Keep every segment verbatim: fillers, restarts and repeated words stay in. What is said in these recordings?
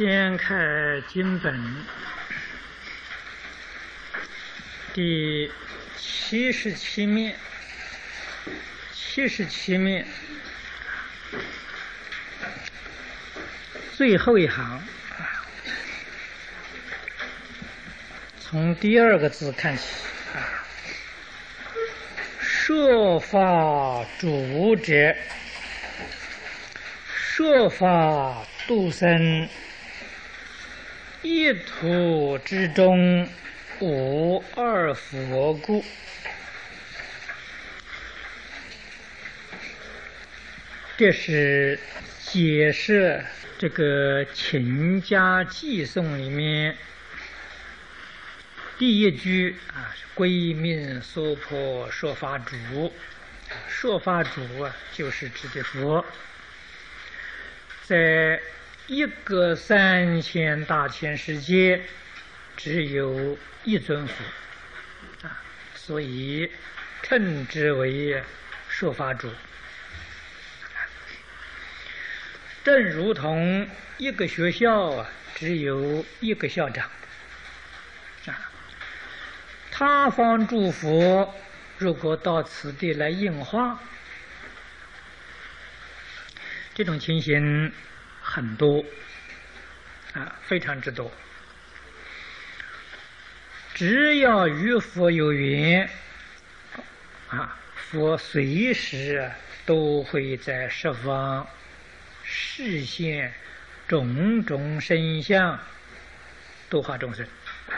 先看经本第七十七面，七十七面最后一行，从第二个字看起。说法主者，说法度生，一土之中无二佛故。这是解释这个《秦家寄颂》里面第一句啊，归命娑婆说法主，说法主啊，就是指的佛。在一个三千大千世界，只有一尊佛啊，所以称之为说法主。正如同一个学校啊，只有一个校长啊。他方诸佛如果到此地来应化，这种情形很多啊，非常之多。只要与佛有缘啊，佛随时都会在十方示现种种身相，度化众生。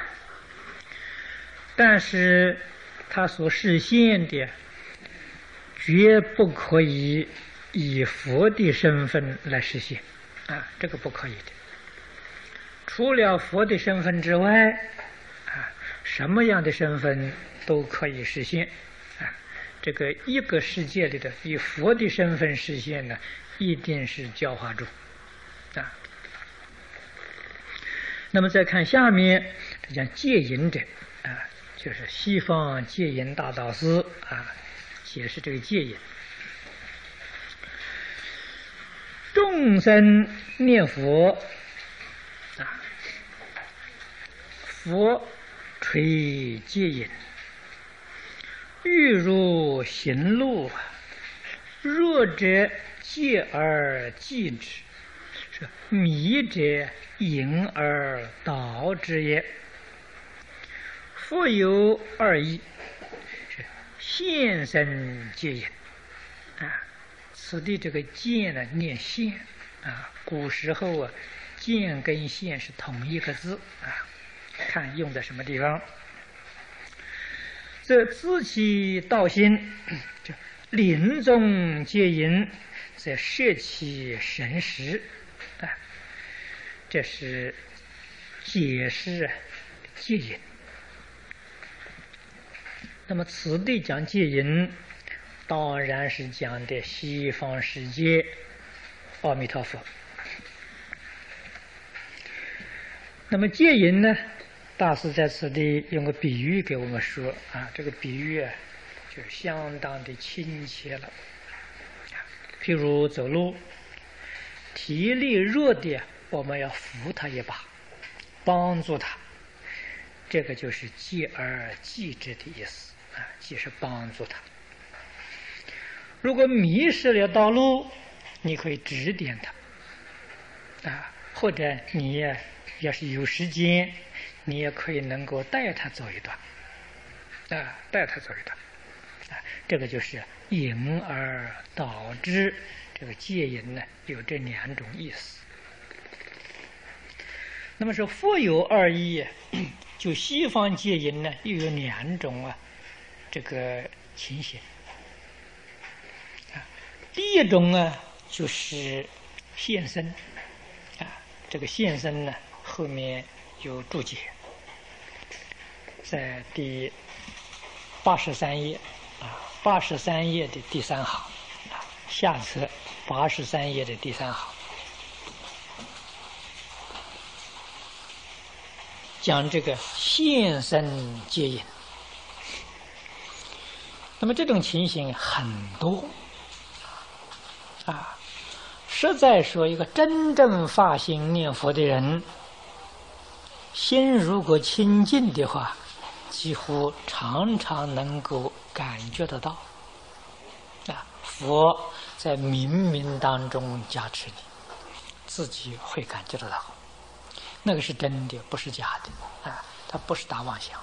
但是他所示现的绝不可以以佛的身份来实现啊，这个不可以的。除了佛的身份之外啊，什么样的身份都可以实现啊。这个一个世界里的以佛的身份实现呢，一定是教化主啊。那么再看下面，这讲戒淫者啊，就是西方戒淫大导师啊，解释这个戒淫。众生念佛啊，佛垂戒淫，欲如行路，弱者戒而继之，是迷者引而导之也。佛有二义，是现身戒淫啊。此地这个见呢，念现啊。古时候啊，见跟现是同一个字啊，看用在什么地方。这自其道心，就临终戒淫，则摄其神识啊。这是解释戒淫。那么此地讲戒淫，当然是讲的西方世界阿弥陀佛。那么戒淫呢，大师在此地用个比喻给我们说啊，这个比喻啊，就相当的亲切了。譬如走路，体力弱的，我们要扶他一把，帮助他，这个就是戒而继之的意思啊，即是帮助他。如果迷失了道路，你可以指点他啊，或者你要是有时间，你也可以能够带他走一段啊，带他走一段啊，这个就是引而导之。这个戒淫呢，有这两种意思。那么说佛有二义，就西方戒淫呢，又有两种啊，这个情形。第一种呢，就是现身啊，这个现身呢，后面有注解，在第八十三页啊，八十三页的第三行啊，下册八十三页的第三行，讲这个现身戒淫。那么这种情形很多啊， 实在说，一个真正发心念佛的人，心如果清净的话，几乎常常能够感觉得到。啊，佛在冥冥当中加持你，自己会感觉得到，那个是真的，不是假的啊，它不是打妄想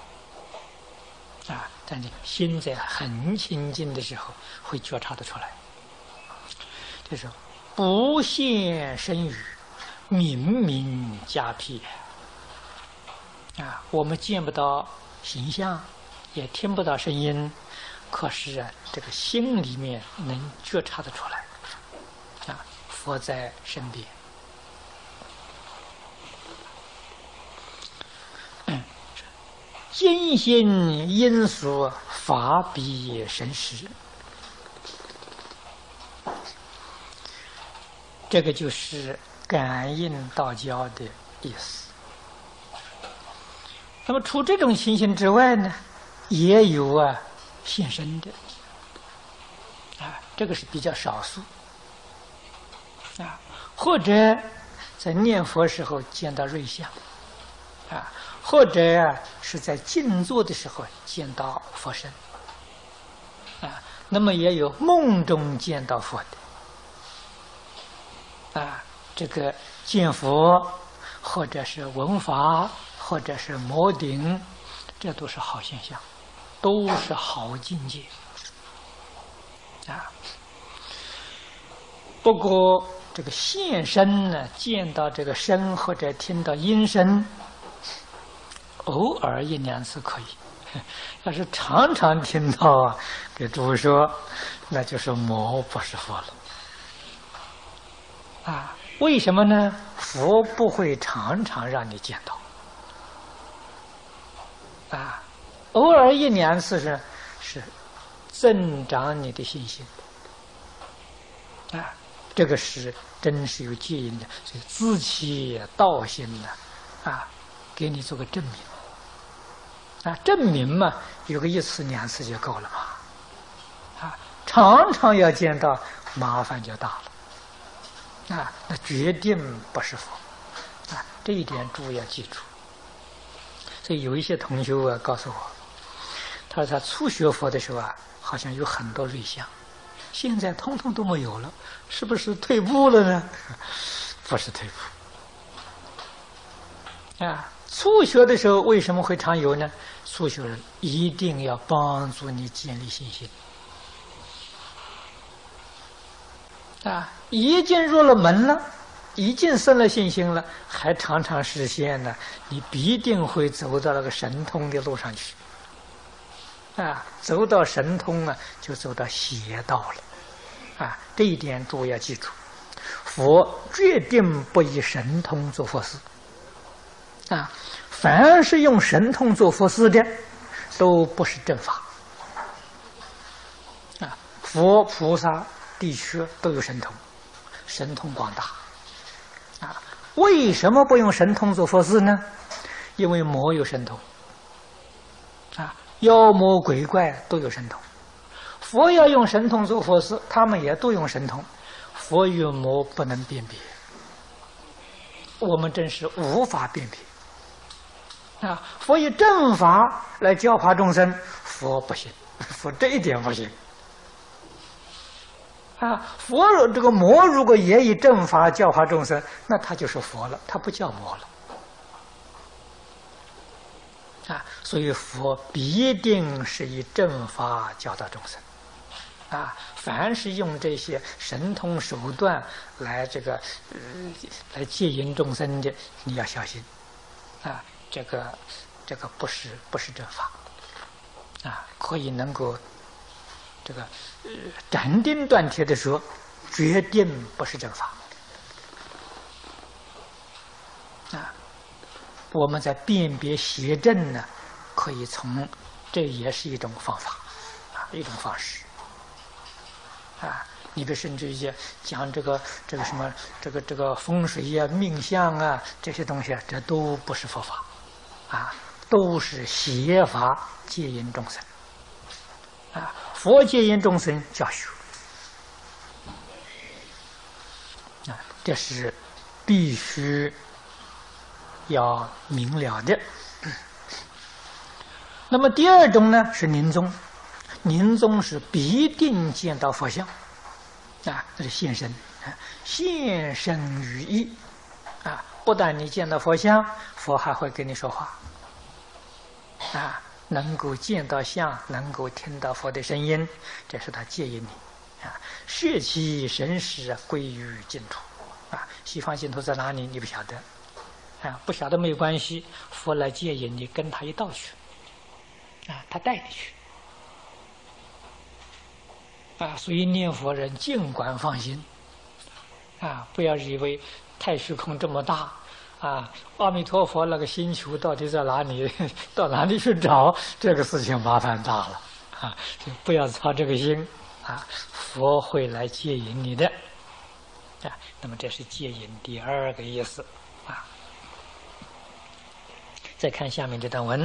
啊。但是心在很清净的时候，会觉察得出来。就是不现身语，明明加辟啊，我们见不到形象，也听不到声音，可是啊，这个心里面能觉察得出来啊，佛在身边。嗯，精心因所法比神识，这个就是感应道交的意思。那么除这种情形之外呢，也有啊现身的啊，这个是比较少数啊，或者在念佛时候见到瑞相啊，或者啊是在静坐的时候见到佛身啊，那么也有梦中见到佛的啊，这个见佛或者是闻法或者是摩顶，这都是好现象，都是好境界啊。不过这个现身呢，见到这个声或者听到音声，偶尔一两次可以，要是常常听到啊，给诸位说，那就是魔不是佛了啊。为什么呢？佛不会常常让你见到啊，偶尔一两次是是增长你的信心啊，这个是真是有戒因的，所以自其道心呢啊，给你做个证明啊，证明嘛，有个一次两次就够了嘛啊，常常要见到，麻烦就大了。啊，那决定不是佛啊！这一点诸位要记住。所以有一些同学啊告诉我，他说他初学佛的时候啊，好像有很多瑞相，现在通通都没有了，是不是退步了呢？不是退步啊！初学的时候为什么会常有呢？初学人一定要帮助你建立信心。啊，已经入了门了，已经生了信心了，还常常实现呢，你必定会走到那个神通的路上去。啊，走到神通啊，就走到邪道了。啊，这一点诸位要记住，佛决定不以神通做佛事。啊，凡是用神通做佛事的，都不是正法。啊，佛菩萨地区都有神通，神通广大啊！为什么不用神通做佛事呢？因为魔有神通啊，妖魔鬼怪都有神通。佛要用神通做佛事，他们也都用神通。佛与魔不能辨别，我们真是无法辨别啊！佛以正法来教化众生，佛不行，佛这一点不行。啊，佛这个魔如果也以正法教化众生，那他就是佛了，他不叫魔了。啊，所以佛必定是以正法教导众生。啊，凡是用这些神通手段来这个、呃、来戒引众生的，你要小心。啊，这个这个不是不是正法。啊，可以能够。这个呃，斩钉断铁的说，决定不是正法啊！我们在辨别邪正呢，可以从这也是一种方法啊，一种方式啊。你比如甚至于讲这个这个什么这个这个风水呀、命相啊这些东西，这都不是佛法啊，都是邪法戒引众生啊。佛戒引众生教学这是必须要明了的。那么第二种呢是临终，临终是必定见到佛像啊，这是现身，现身语意啊，不但你见到佛像，佛还会跟你说话啊，能够见到相，能够听到佛的声音，这是他接引你啊。舍弃生死，归于净土啊。西方净土在哪里？你不晓得啊，不晓得没有关系，佛来接引你，跟他一道去啊，他带你去啊。所以念佛人尽管放心啊，不要以为太虚空这么大。啊，阿弥陀佛那个星球到底在哪里？到哪里去找？这个事情麻烦大了啊！就不要操这个心啊！佛会来接引你的啊。那么这是接引第二个意思啊。再看下面这段文，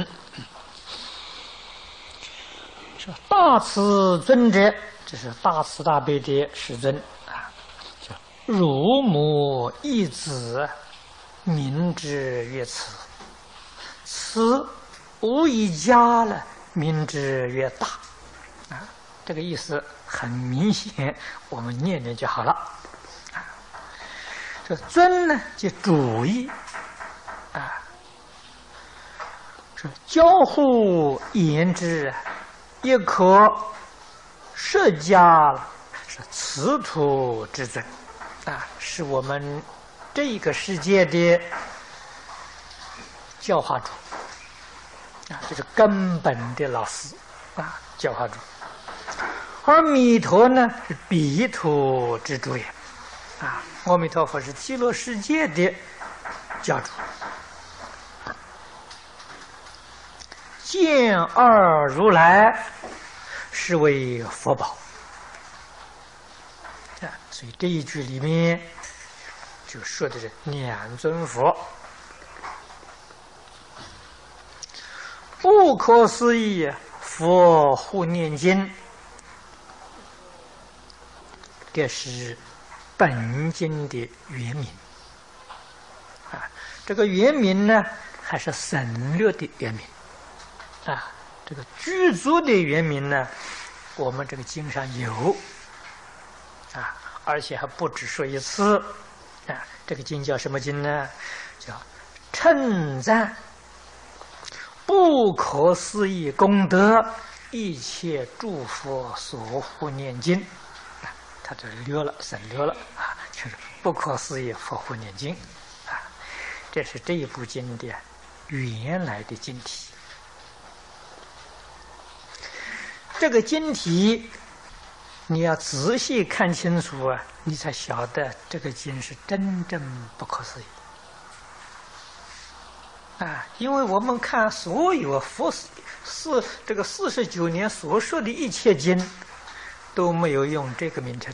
说大慈尊者，这是大慈大悲的世尊啊，叫如母忆子。名之曰慈，慈无以加了，名之曰大啊。这个意思很明显，我们念念就好了啊。这尊呢，即主义啊。说交互言之，亦可摄加了，是慈土之尊啊，是我们这个世界的教化主啊，这是根本的老师啊，教化主。而弥陀呢是彼土之主也啊，阿弥陀佛是极乐世界的教主。见二如来，是为佛宝啊，所以这一句里面就说的是两尊佛，不可思议佛护念经，这是本经的原名啊。这个原名呢，还是省略的原名啊。这个具足的原名呢，我们这个经上有啊，而且还不止说一次。啊，这个经叫什么经呢？叫称赞不可思议功德，一切诸佛所护念经。啊，他这略了，省略了啊，就是不可思议佛护念经啊。这是这一部经的原来的经题。这个经题你要仔细看清楚啊，你才晓得这个经是真正不可思议啊！因为我们看所有佛四这个四十九年所说的一切经，都没有用这个名称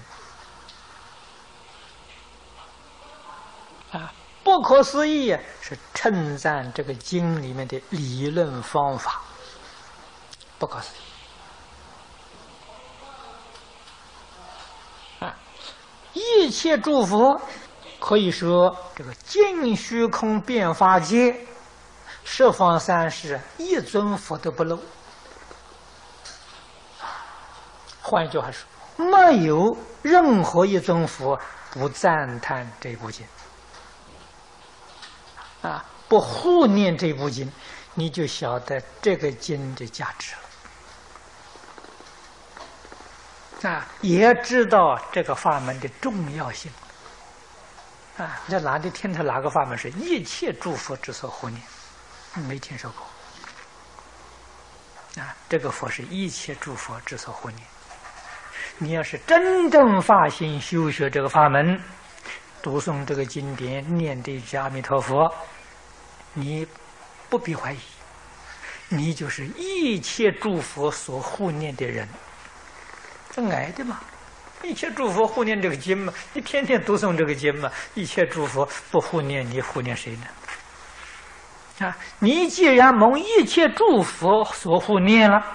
啊！不可思议是称赞这个经里面的理论方法，不可思议。一切诸佛，可以说这个尽虚空遍法界，十方三世一尊佛都不漏。换一句话说，没有任何一尊佛不赞叹这部经啊，不护念这部经，你就晓得这个经的价值了。啊，也知道这个法门的重要性啊！在哪里听他哪个法门是一切诸佛之所护念？没听说过啊！这个佛是一切诸佛之所护念。你要是真正发心修学这个法门，读诵这个经典，念对句阿弥陀佛，你不必怀疑，你就是一切诸佛所护念的人。这矮的嘛，一切诸佛护念这个经嘛，你天天读诵这个经嘛，一切诸佛不护念你，护念谁呢？啊，你既然蒙一切诸佛所护念了，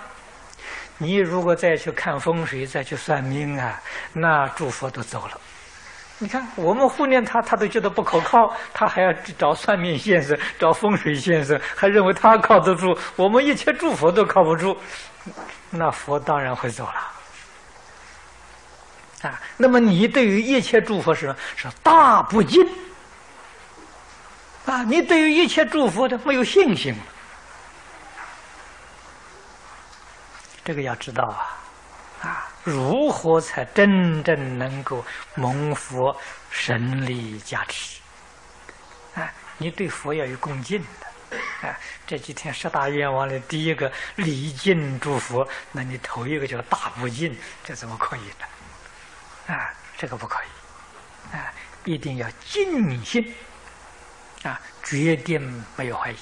你如果再去看风水，再去算命啊，那诸佛都走了， 你看我们护念他，他都觉得不可靠，他还要找算命先生、找风水先生，还认为他靠得住，我们一切诸佛都靠不住，那佛当然会走了。啊，那么你对于一切诸佛是是大不敬啊！你对于一切诸佛的没有信心，这个要知道啊。啊，如何才真正能够蒙佛神力加持？啊，你对佛要有恭敬的。啊，这几天十大愿望的第一个礼敬诸佛，那你头一个叫大不敬，这怎么可以呢？啊，这个不可以。啊，一定要尽心。啊，决定没有怀疑。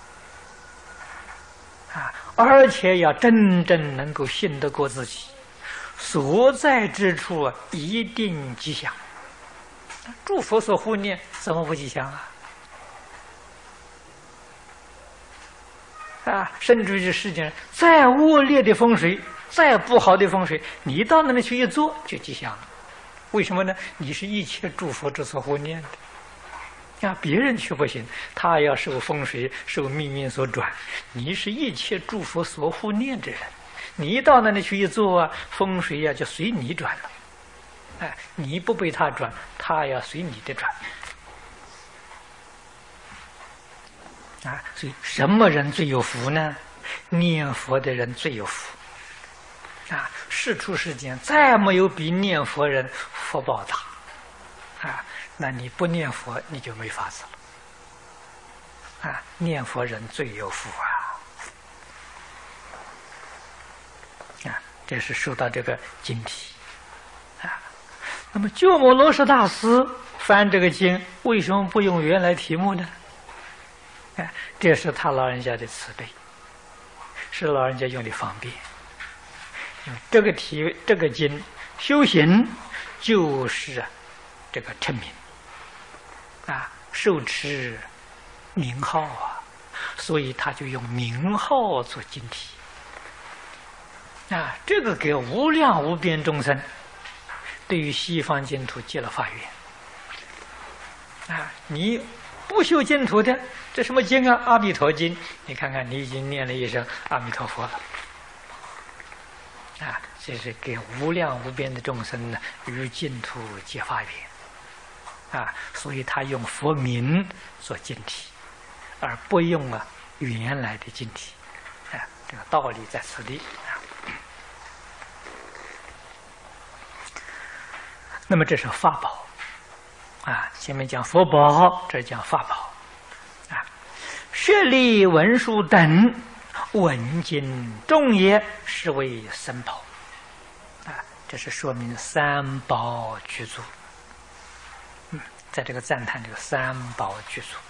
啊，而且要真正能够信得过自己。所在之处啊，一定吉祥。诸佛所护念，怎么不吉祥啊？啊，甚至于世界上再恶劣的风水，再不好的风水，你到那里去一坐就吉祥了。为什么呢？你是一切诸佛之所护念的。啊，别人去不行，他要受风水、受命运所转。你是一切诸佛所护念之人。你一到那里去一坐啊，风水呀、啊、就随你转了，哎，你不被他转，他要随你的转，啊，所以什么人最有福呢？念佛的人最有福，啊，世出世间再没有比念佛人福报大，啊，那你不念佛你就没法子了，啊，念佛人最有福啊。这是受到这个经题啊。那么鸠摩罗什大师翻这个经，为什么不用原来题目呢？哎，这是他老人家的慈悲，是老人家用的方便。这个题这个经修行就是这个称名啊，受持名号啊，所以他就用名号做经题。啊，这个给无量无边众生，对于西方净土结了法缘。啊，你不修净土的，这什么经啊？阿弥陀经，你看看，你已经念了一声阿弥陀佛了。啊，这是给无量无边的众生呢，与净土结法缘。啊，所以他用佛名做经题，而不用啊原来的经题。啊，这个道理在此地。那么这是法宝，啊，前面讲佛宝，这讲法宝，啊，学历文书等，文经众也，是为僧宝，啊，这是说明三宝具足。嗯，在这个赞叹这个三宝具足，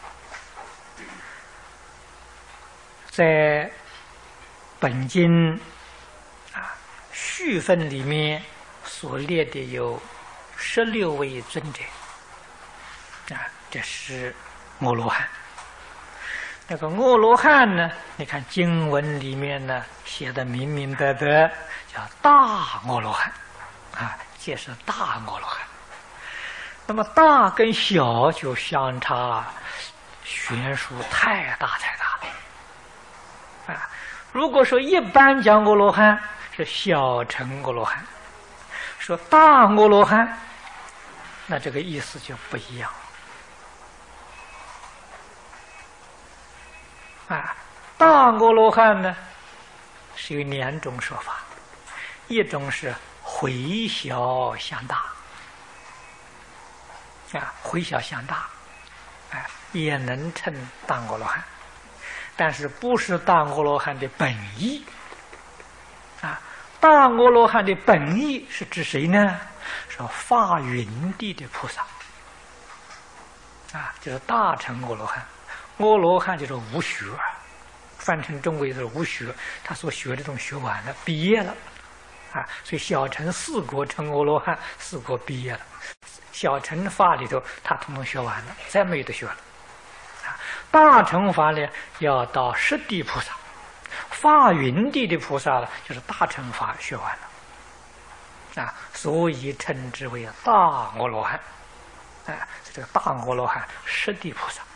在本经啊序分里面。所列的有十六位尊者，啊，这是阿罗汉。那个阿罗汉呢？你看经文里面呢写的明明白白，叫大阿罗汉，啊，这是大阿罗汉。那么大跟小就相差悬殊太大太大了，啊，如果说一般讲阿罗汉是小乘阿罗汉。说大阿罗汉，那这个意思就不一样啊。大阿罗汉呢是有两种说法，一种是回小向大，啊，回小向大，啊，也能称大阿罗汉，但是不是大阿罗汉的本意，啊。大阿罗汉的本意是指谁呢？是发云地的菩萨，啊，就是大乘阿罗汉。阿罗汉就是无学，翻成中国就是无学，他所学的东西学完了，毕业了，啊，所以小乘四国成阿罗汉，四国毕业了。小乘法里头，他统统学完了，再没有得学了。啊，大乘法呢，要到十地菩萨。发云地的菩萨了，就是大乘法学完了， 啊，所以称之为大阿罗汉。啊，这个大阿罗汉十地菩萨。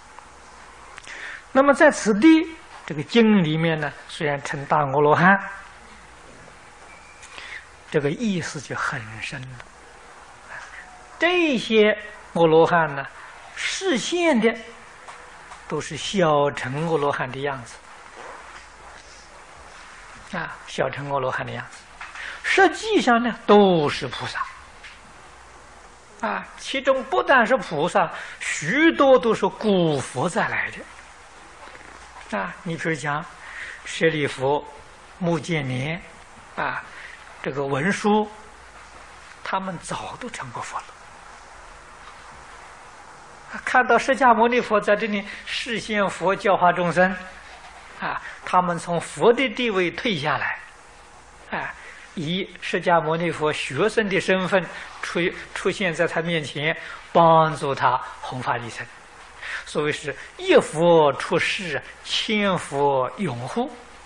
那么在此地这个经里面呢，虽然称大阿罗汉，这个意思就很深了。这些阿罗汉呢，示现的都是小乘阿罗汉的样子。啊，小乘阿罗汉的样子，实际上呢都是菩萨。啊，其中不但是菩萨，许多都是古佛再来的。啊，你比如讲舍利弗、目犍连，啊，这个文殊，他们早都成过佛了。看到释迦牟尼佛在这里示现佛教化众生，啊，他们从佛的地位退下来，啊，以释迦牟尼佛学生的身份出出现在他面前，帮助他弘法利生。所谓是一佛出世，千佛拥护，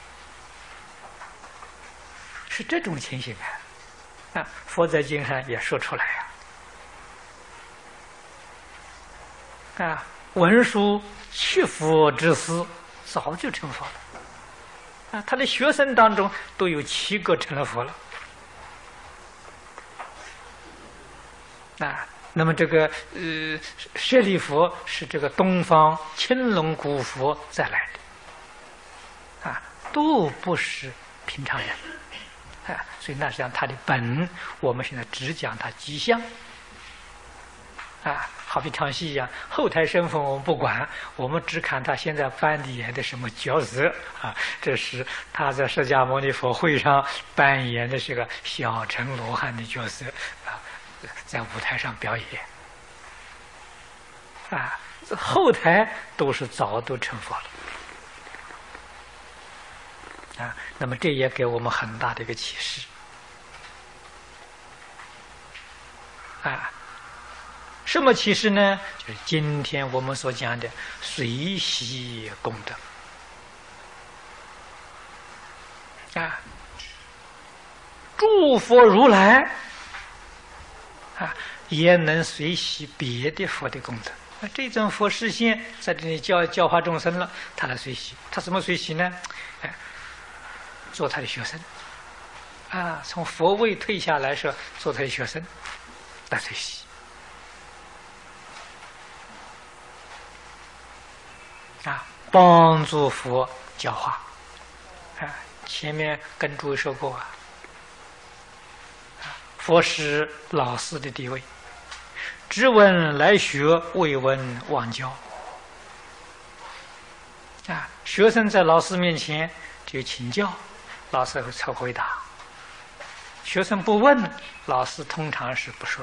是这种情形啊！啊，佛在经上也说出来呀、啊。啊，文殊七佛之师早就成佛了。啊，他的学生当中都有七个成了佛了。啊，那么这个呃，舍利弗是这个东方青龙古佛再来的，啊，都不是平常人，啊，所以那实际上他的本，我们现在只讲他吉祥，啊，好比唱戏一样，后台身份我们不管，我们只看他现在扮演的什么角色啊，这是他在释迦牟尼佛会上扮演的是个小乘罗汉的角色啊。在舞台上表演，啊，后台都是早都成佛了，啊，那么这也给我们很大的一个启示，啊，什么启示呢？就是今天我们所讲的随喜功德，啊，诸佛如来。啊，也能随喜别的佛的功德。那这种佛示现在这里教教化众生了，他来随喜，他怎么随喜呢？哎，做他的学生，啊，从佛位退下来说，做他的学生来随喜。啊，帮助佛教化。啊，前面跟诸位说过啊。佛是老师的地位，只闻来学，未闻忘教。啊，学生在老师面前就请教，老师会才回答。学生不问，老师通常是不说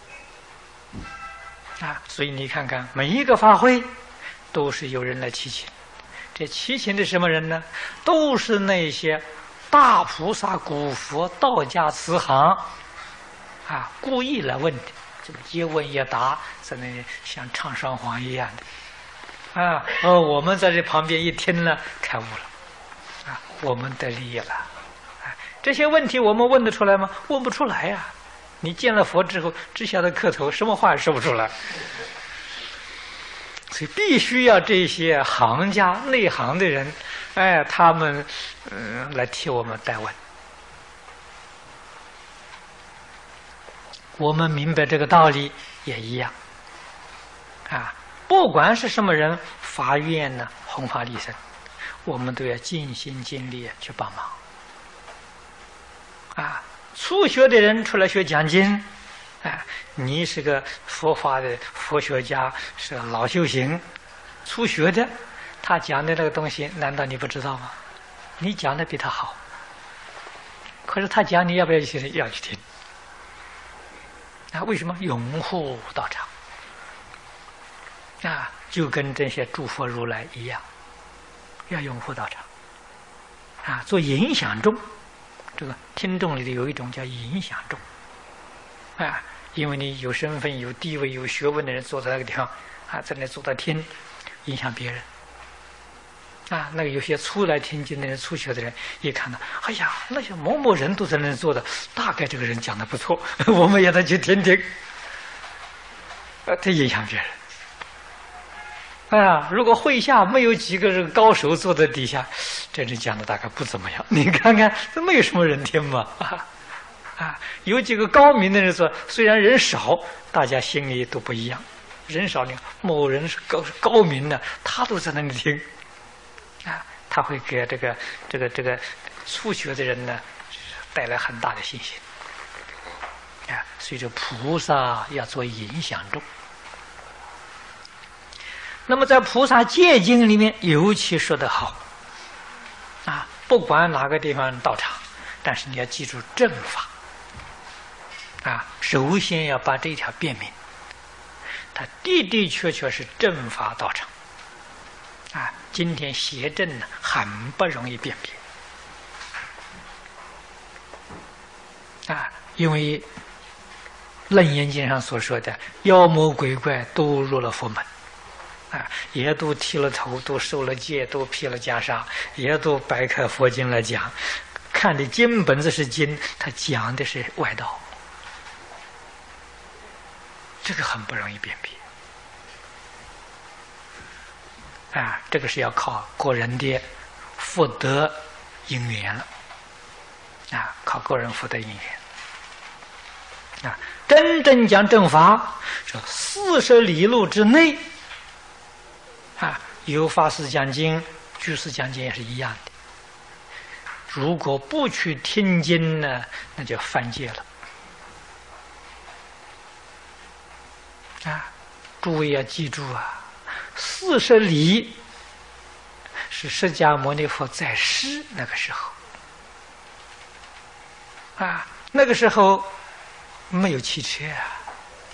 的。啊，所以你看看每一个法会，都是有人来祈请。这祈请的什么人呢？都是那些大菩萨、古佛、道家慈航。啊，故意来问的，这个一问一答，在那里像唱双簧一样的，啊，哦，我们在这旁边一听呢，开悟了，啊，我们得利益了，啊，这些问题我们问得出来吗？问不出来呀、啊！你见了佛之后，只晓得磕头，什么话也说不出来，所以必须要这些行家、内行的人，哎，他们嗯、呃、来替我们代问。我们明白这个道理也一样，啊，不管是什么人发愿呢，弘法利生，我们都要尽心尽力去帮忙。啊，初学的人出来学讲经，啊，你是个佛法的佛学家，是个老修行，初学的，他讲的那个东西，难道你不知道吗？你讲的比他好，可是他讲，你要不要去要去听？啊，为什么拥护道场？啊，就跟这些诸佛如来一样，要拥护道场。啊，做影响众，这个听众里头有一种叫影响众。啊，因为你有身份、有地位、有学问的人坐在那个地方，啊，在那坐着听，影响别人。 啊，那个有些初来听经的人、初学的人，一看到，哎呀，那些某某人都在那做的，大概这个人讲的不错，我们也得去听听。呃，这影响别人。啊，如果会下没有几个人高手坐在底下，这人讲的大概不怎么样。你看看，这没有什么人听嘛。啊，啊，有几个高明的人说，虽然人少，大家心里都不一样。人少呢，某人是高高明的，他都在那里听。啊，他会给这个这个这个初学的人呢带来很大的信心。啊，所以这菩萨要做影响众。那么在菩萨戒经里面尤其说得好，啊，不管哪个地方道场，但是你要记住正法，啊，首先要把这一条辨明，它的的确确是正法道场，啊，今天邪正呢很不容易辨别，啊，因为楞严经上所说的妖魔鬼怪都入了佛门。啊，也都剃了头，都受了戒，都披了袈裟，也都掰开佛经来讲。看的经本子是经，他讲的是外道，这个很不容易辨别。啊，这个是要靠个人的福德因缘了。啊，靠个人福德因缘。啊，真正讲正法，这四十里路之内。啊，有法师讲经，居士讲经也是一样的。如果不去听经呢，那就犯戒了。啊，诸位要记住啊，四十里是释迦牟尼佛在世那个时候。啊，那个时候没有汽车啊。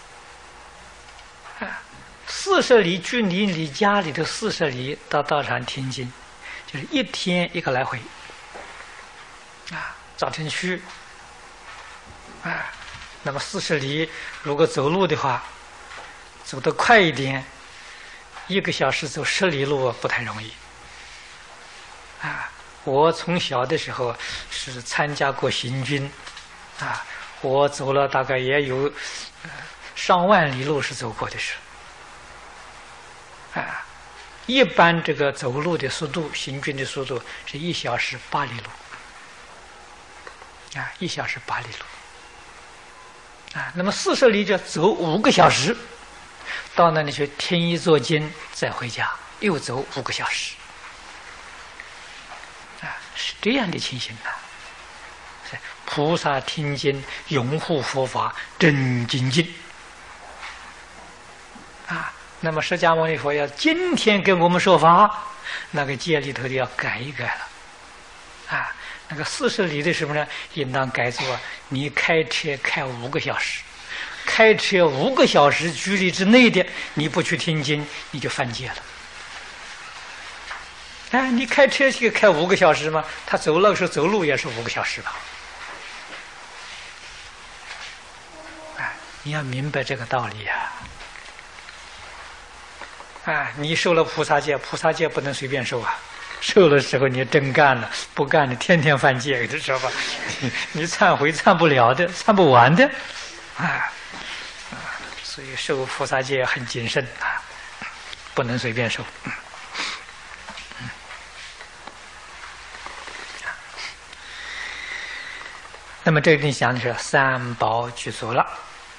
啊。四十里距离你家里的四十里到道场听经，就是一天一个来回。啊，早晨去，啊，那么四十里如果走路的话，走得快一点，一个小时走十里路不太容易。啊，我从小的时候是参加过行军，啊，我走了大概也有上万里路是走过的时候。啊，一般这个走路的速度，行军的速度是一小时八里路。啊，一小时八里路。啊，那么四十里就走五个小时，到那里去听一座经，再回家又走五个小时。啊，是这样的情形啊。菩萨听经，拥护佛法，真精进。啊。那么释迦牟尼佛要今天给我们说法，那个戒里头的要改一改了，啊，那个四十里的时候呢，应当改作你开车开五个小时，开车五个小时距离之内的，你不去听经，你就犯戒了。哎，你开车去开五个小时吗？他走那个时候走路也是五个小时吧？哎，你要明白这个道理呀。啊，你受了菩萨戒，菩萨戒不能随便受啊！受的时候你真干了，不干你天天犯戒，你知道吧？你你忏悔忏不了的，忏不完的，啊啊！所以受菩萨戒很谨慎啊，不能随便受。嗯、那么这里讲的是三宝具足了。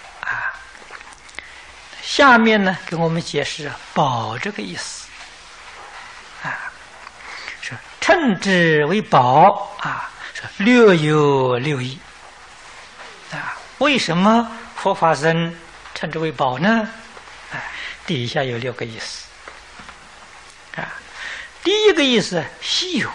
下面呢，给我们解释“宝”这个意思，啊，说称之为宝啊，说略有六义，啊，为什么佛法僧称之为宝呢？啊，底下有六个意思，啊，第一个意思稀有，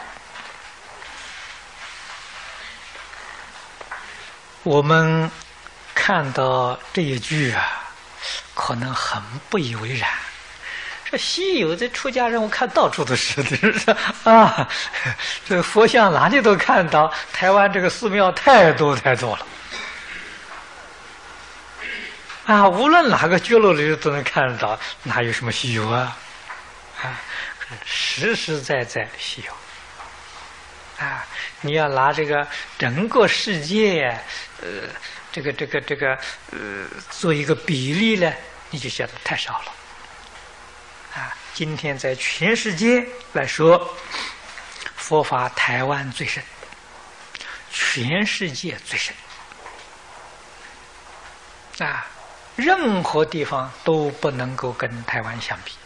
我们看到这一句啊。可能很不以为然，这稀有的出家人，我看到处都是的啊！这个佛像哪里都看到，台湾这个寺庙太多太多了啊！无论哪个角落里都能看到，哪有什么稀有啊？啊， 实实在在需要。啊，你要拿这个整个世界，呃，这个这个这个呃，做一个比例呢，你就觉得太少了。啊，今天在全世界来说，佛法台湾最深，全世界最深。啊，任何地方都不能够跟台湾相比。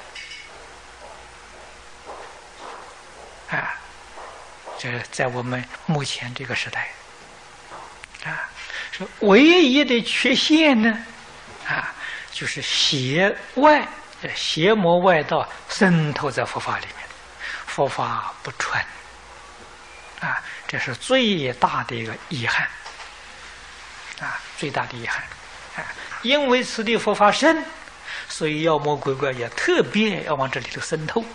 啊。这在我们目前这个时代，啊，说唯一的缺陷呢，啊，就是邪外、邪魔外道渗透在佛法里面，佛法不传，啊，这是最大的一个遗憾，啊，最大的遗憾，啊，因为此地佛法深，所以妖魔鬼怪也特别要往这里头渗透。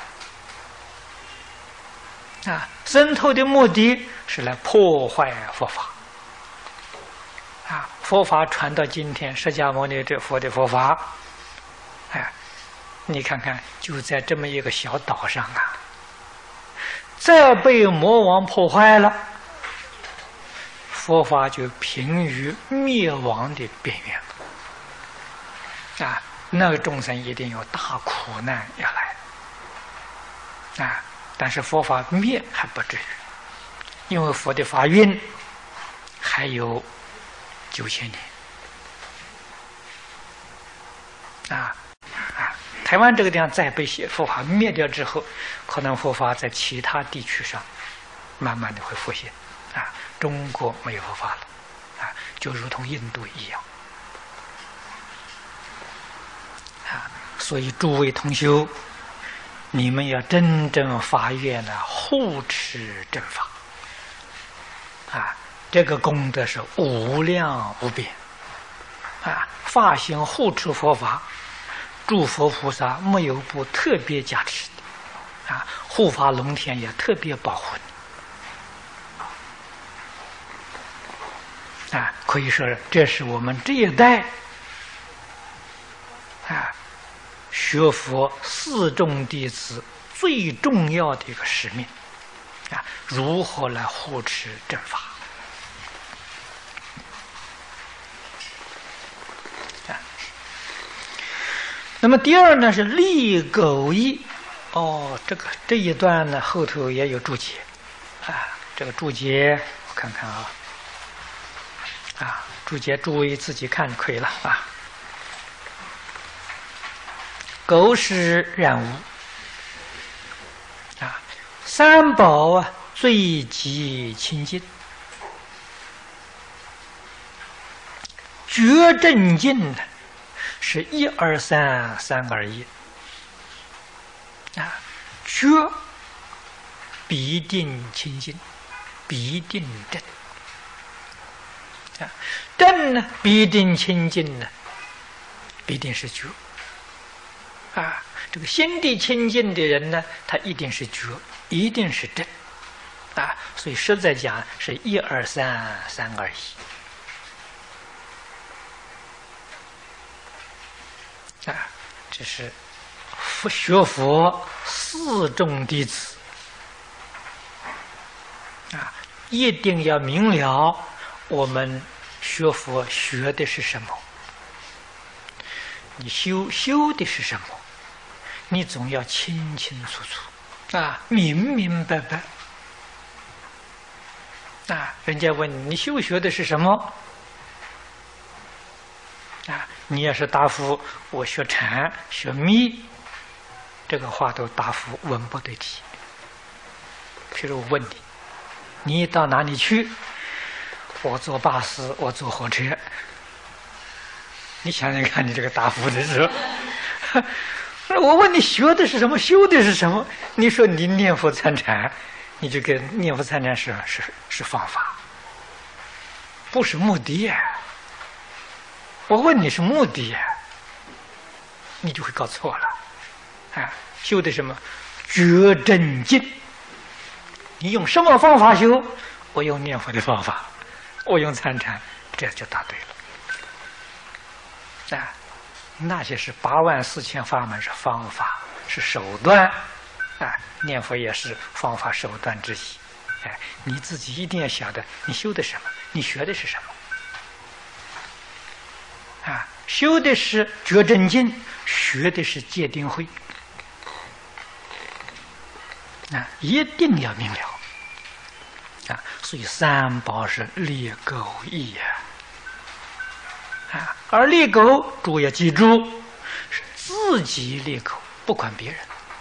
啊，渗透的目的是来破坏佛法。啊，佛法传到今天，释迦牟尼这佛的佛法，哎，你看看，就在这么一个小岛上啊，再被魔王破坏了，佛法就濒于灭亡的边缘了。啊，那个众生一定有大苦难要来。啊。但是佛法灭还不至于，因为佛的法运还有九千年。啊啊！台湾这个地方再被佛法灭掉之后，可能佛法在其他地区上慢慢的会复现。啊，中国没有佛法了，啊，就如同印度一样。啊，所以诸位同修，你们要真正发愿呢，护持正法，啊，这个功德是无量无边，啊，发心护持佛法，诸佛菩萨没有不特别加持的，啊，护法龙天也特别保护你，啊，可以说这是我们这一代，啊。学佛四众弟子最重要的一个使命啊，如何来护持正法啊？那么第二呢是立苟易哦，这个这一段呢后头也有注解啊，这个注解我看看啊啊，注解诸位自己看就可以了啊。苟是染污啊，三宝啊最极清净，觉正净呢是一而三，三而一啊，觉必定清净，必定正啊，正呢必定清净呢，必定是觉。啊，这个心地清净的人呢，他一定是觉，一定是正，啊，所以实在讲是一而三，三而一，啊，这是佛学佛四众弟子，啊，一定要明了我们学佛学的是什么，你修修的是什么。你总要清清楚楚啊，明明白白啊！人家问你，你修学的是什么啊？你要是答复我学禅学密，这个话都答复文不对题。譬如我问你，你到哪里去？我坐巴士，我坐火车。你想想看，你这个答复的时候。我问你学的是什么，修的是什么？你说你念佛参禅，你就跟念佛参禅是是是方法，不是目的。我问你是目的，你就会搞错了。啊，修的什么？觉正净。你用什么方法修？我用念佛的方法，我用参禅，这就答对了。啊。那些是八万四千法门，是方法，是手段， 啊，念佛也是方法手段之一。哎，你自己一定要晓得你修的什么，你学的是什么。啊，修的是觉真经，学的是戒定慧。啊，一定要明了。啊，所以三宝是猎狗意呀。啊，而猎狗，诸位要记住，是自己猎狗，不管别人。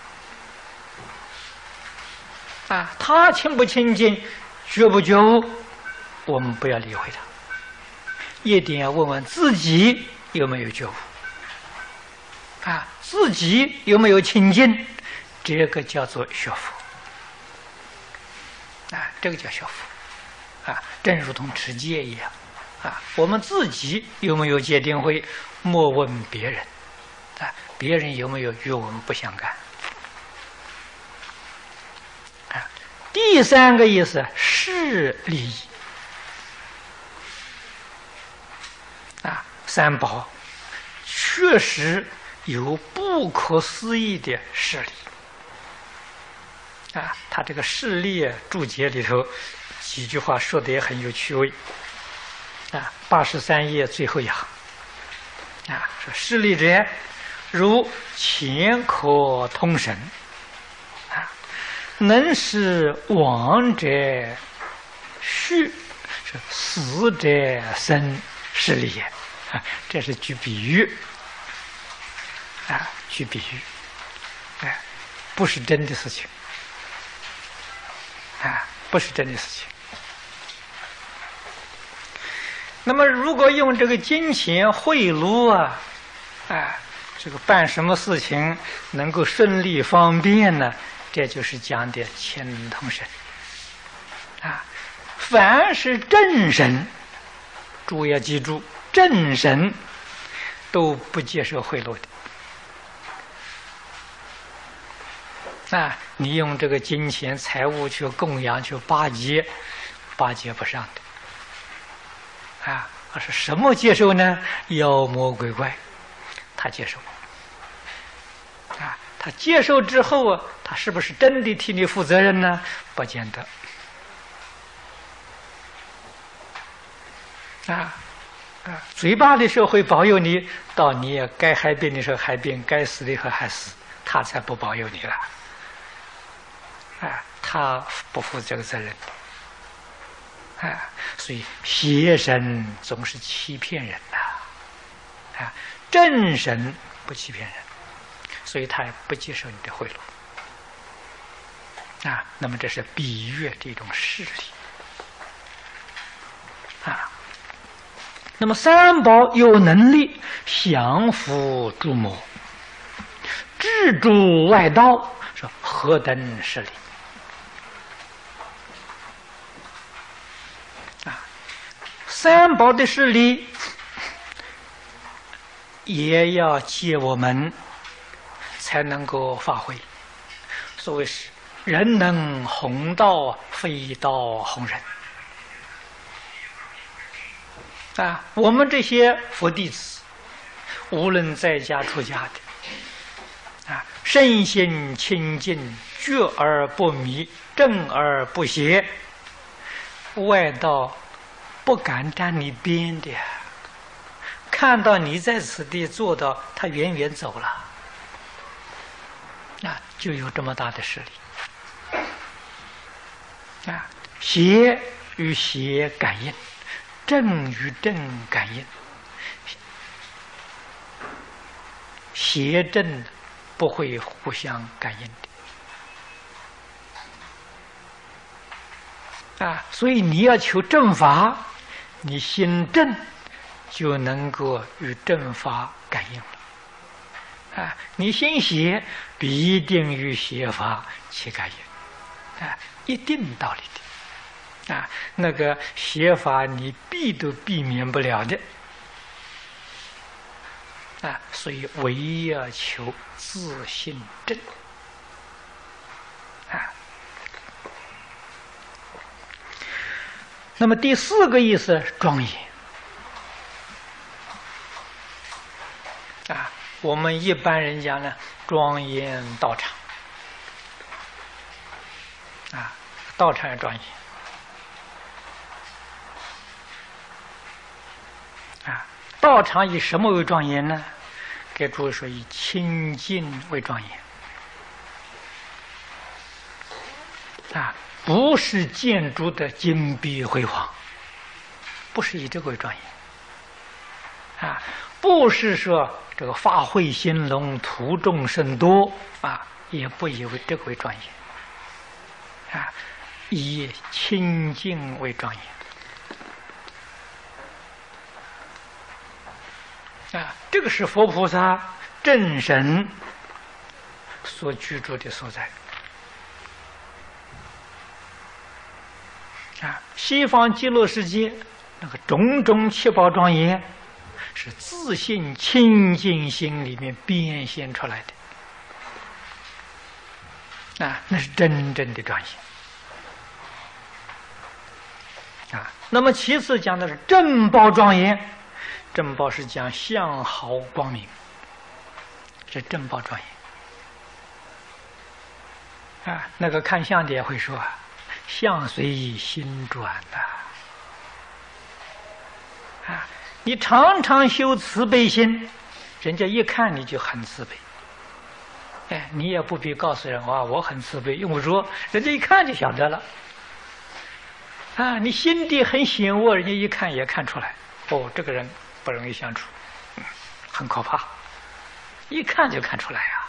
啊，他清不清净，觉不觉悟，我们不要理会他，一定要问问自己有没有觉悟。啊，自己有没有清净，这个叫做学佛。啊，这个叫学佛。啊，正如同持戒一样。啊，我们自己有没有戒定慧，莫问别人。啊，别人有没有与我们不相干。啊，第三个意思是利益。啊，三宝确实有不可思议的势力。啊，他这个势力注解里头几句话说的也很有趣味。啊，八十三页最后一行。啊，说势力者，如乾可通神。啊，能使亡者续，是死者生，势力也。啊，这是举比喻。啊，举比喻。哎，不是真的事情。啊，不是真的事情。那么，如果用这个金钱贿赂啊，啊，这个办什么事情能够顺利方便呢？这就是讲的乾能通神。啊，凡是正神，诸位要记住，正神都不接受贿赂的。啊，你用这个金钱财物去供养去巴结，巴结不上的。啊，是什么接受呢？妖魔鬼怪，他接受。啊，他接受之后啊，他是不是真的替你负责任呢？不见得。啊啊，嘴巴的时候会保佑你，到你也该害病的时候害病，该死的时候还死，他才不保佑你了。啊，他不负这个责任。啊，所以邪神总是欺骗人呐。啊，正神不欺骗人，所以他也不接受你的贿赂。啊，那么这是比喻这种势力。啊，那么三宝有能力降伏诸魔，制诸外道，说何等势力！三宝的势力也要借我们才能够发挥。所谓是人能弘道，非道弘人。啊，我们这些佛弟子，无论在家出家的，啊，身心清净，觉而不迷，正而不邪，外道不敢沾你边的，看到你在此地做到，他远远走了，啊，就有这么大的势力。啊，邪与邪感应，正与正感应，邪正不会互相感应的。啊，所以你要求正法，你心正就能够与正法感应了。啊，你心邪必定与邪法起感应。啊，一定道理的。啊，那个邪法你避都避免不了的。啊，所以唯要求自性正。啊。那么第四个意思，庄严。啊，我们一般人讲呢，庄严道场。 道场也庄严啊！道场以什么为庄严呢？给诸位说，以清净为庄严啊！不是建筑的金碧辉煌，不是以这个为庄严啊！不是说这个法会兴隆、图众甚多啊，也不以为这个为庄严啊，以清净为庄严啊！这个是佛菩萨正神所居住的所在啊！西方极乐世界那个种种七宝庄严，是自信清净心里面变现出来的啊，那是真正的庄严啊。那么其次讲的是正报庄严，正报是讲相好光明，是正报庄严啊。那个看相的也会说啊，相随心转呐啊。你常常修慈悲心，人家一看你就很慈悲。哎，你也不必告诉人啊，我很慈悲，用不着，人家一看就晓得了。啊，你心地很险恶，人家一看也看出来。哦，这个人不容易相处，很可怕，一看就看出来呀。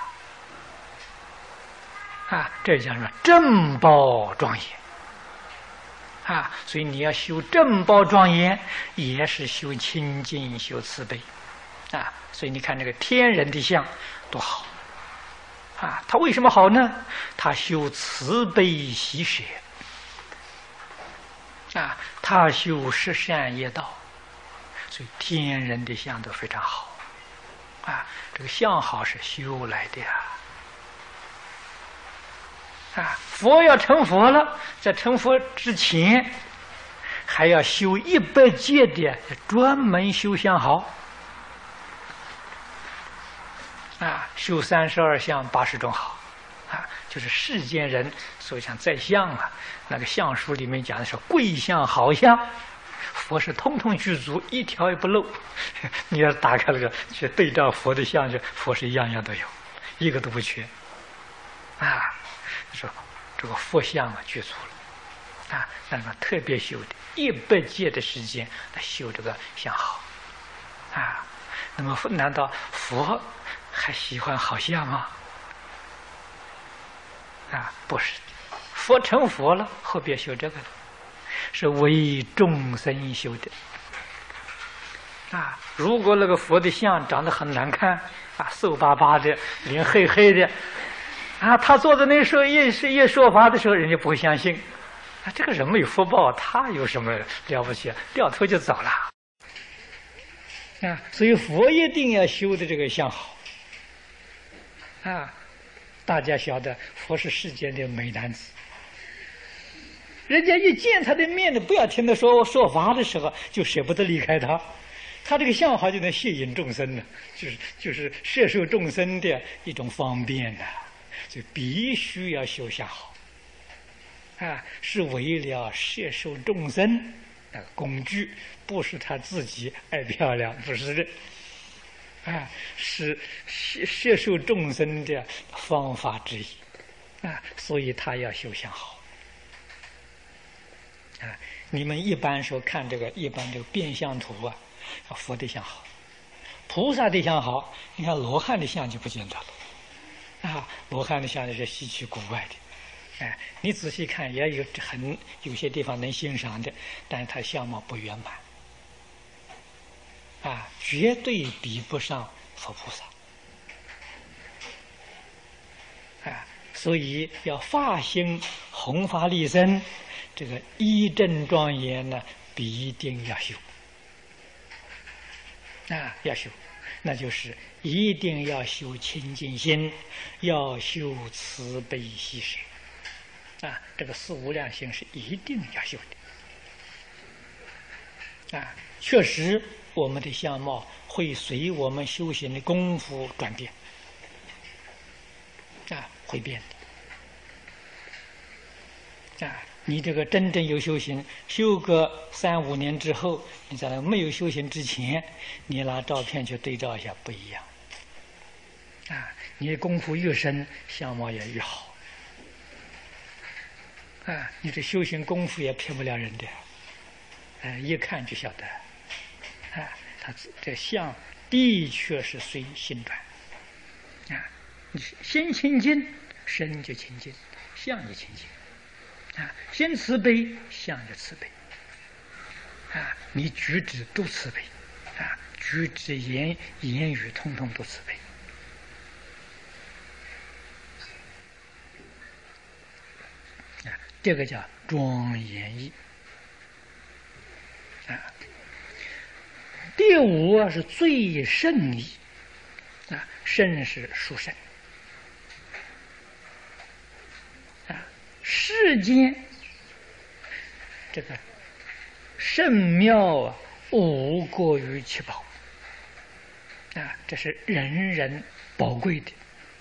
啊，这叫什么？正报庄严。啊，所以你要修正报庄严，也是修清净、修慈悲，啊，所以你看这个天人的相多好，啊，他为什么好呢？他修慈悲喜舍，啊，他修十善业道，所以天人的相都非常好，啊，这个相好是修来的呀。啊，佛要成佛了，在成佛之前，还要修一百劫的专门修相好。啊，修三十二相八十种好，啊，就是世间人所讲在相啊，那个相书里面讲的是贵相好相，佛是通通具足，一条也不漏。你要打开那个去对照佛的相，就佛是样样都有，一个都不缺。啊。说这个佛像啊具足了啊，那么特别修的一百劫的时间来修这个相好啊。那么难道佛还喜欢好相吗？啊，不是的，佛成佛了，何必修这个呢？是为众生修的啊。如果那个佛的像长得很难看啊，瘦巴巴的，脸黑黑的。啊，他坐在那时候一一说法的时候，人家不会相信。啊，这个人没有福报，他有什么了不起？掉头就走了。啊，所以佛一定要修的这个相好。啊，大家晓得，佛是世间的美男子。人家一见他的面呢，不要听他说说法的时候，就舍不得离开他。他这个相好就能吸引众生呢，就是就是摄受众生的一种方便呢。就必须要修相好，啊，是为了摄受众生的工具，不是他自己爱漂亮，不是的，啊，是摄摄受众生的方法之一，啊，所以他要修相好，啊，你们一般说看这个一般这个变相图啊，佛的相好，菩萨的相好，你看罗汉的相就不见得了。啊，罗汉的像是稀奇古怪的，哎，你仔细看也有很有些地方能欣赏的，但是他相貌不圆满，啊，绝对比不上佛菩萨，啊，所以要发心弘法利生，这个一正庄严呢，必定要修，啊，要修。那就是一定要修清净心，要修慈悲喜舍，啊，这个四无量心是一定要修的，啊，确实我们的相貌会随我们修行的功夫转变，啊，会变的，啊， 你这个真正有修行，修个三五年之后，你在那没有修行之前，你拿照片去对照一下，不一样。啊，你的功夫越深，相貌也越好。啊，你这修行功夫也骗不了人的。哎，一看就晓得。啊，他这相的确是随心转。啊，你先清净，身就清净，相就清净。啊，先慈悲，相就慈悲。啊，你举止都慈悲，啊，举止言言语通通都慈悲。啊，这个叫庄严意。啊，第五啊是最胜意。啊，胜是殊胜。世间这个圣妙啊，无过于其宝啊，这是人人宝贵的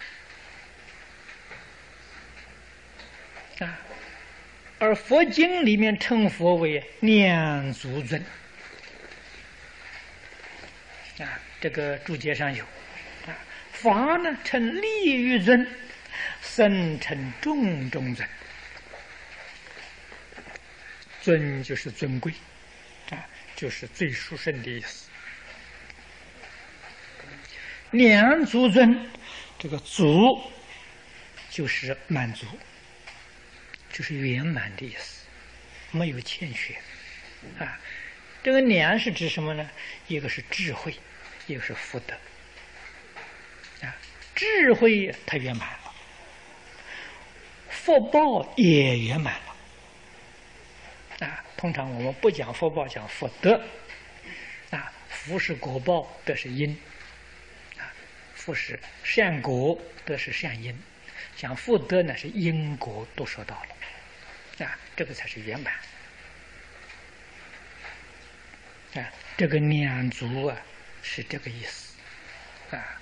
啊。而佛经里面称佛为念足尊啊，这个注解上有啊。法呢称利欲尊，僧称重中尊。尊就是尊贵，啊，就是最殊胜的意思。念足尊，这个足就是满足，就是圆满的意思，没有欠缺。啊，这个念是指什么呢？一个是智慧，一个是福德。啊，智慧它圆满了，福报也圆满了。啊，通常我们不讲福报，讲福德。啊，福是果报，德是因。啊，福是善果，德是善因。讲福德呢，是因果都说到了。啊，这个才是圆满。啊，这个念足啊，是这个意思。啊，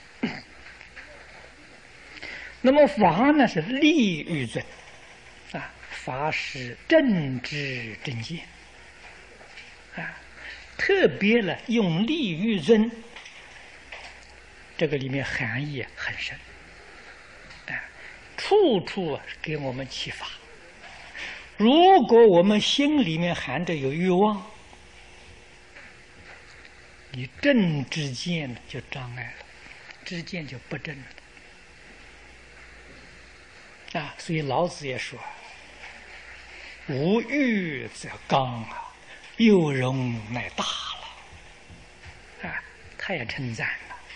那么法呢，是利欲尊。啊。法是正知正见啊，特别呢用利欲尊，这个里面含义很深啊，处处给我们启发。如果我们心里面含着有欲望，你正知见就障碍了，知见就不正了啊。所以老子也说。无欲则刚啊，有容乃大了。啊，他也称赞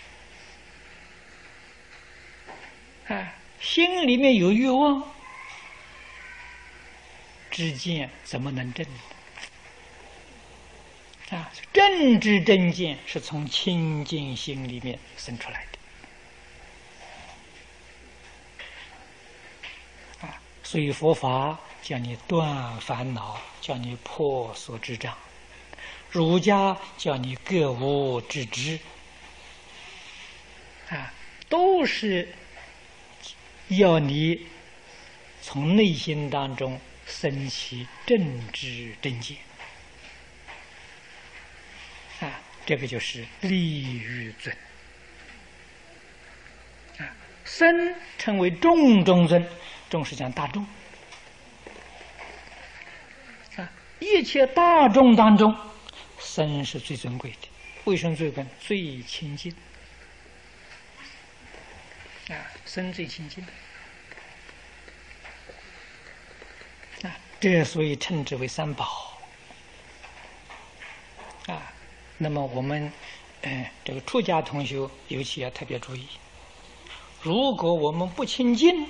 了。啊，心里面有欲望，知见怎么能正呢？啊，正知正见是从清净心里面生出来的。啊，所以佛法。叫你断烦恼，叫你破所知障；儒家叫你格物致知，啊，都是要你从内心当中升起正知正见。啊，这个就是利欲尊。啊，僧称为众中尊，众是讲大众。一切大众当中，僧是最尊贵的。为什么最尊？最亲近。啊，僧最亲近。啊，这所以称之为三宝。啊，那么我们，呃，这个出家同修尤其要特别注意。如果我们不亲近，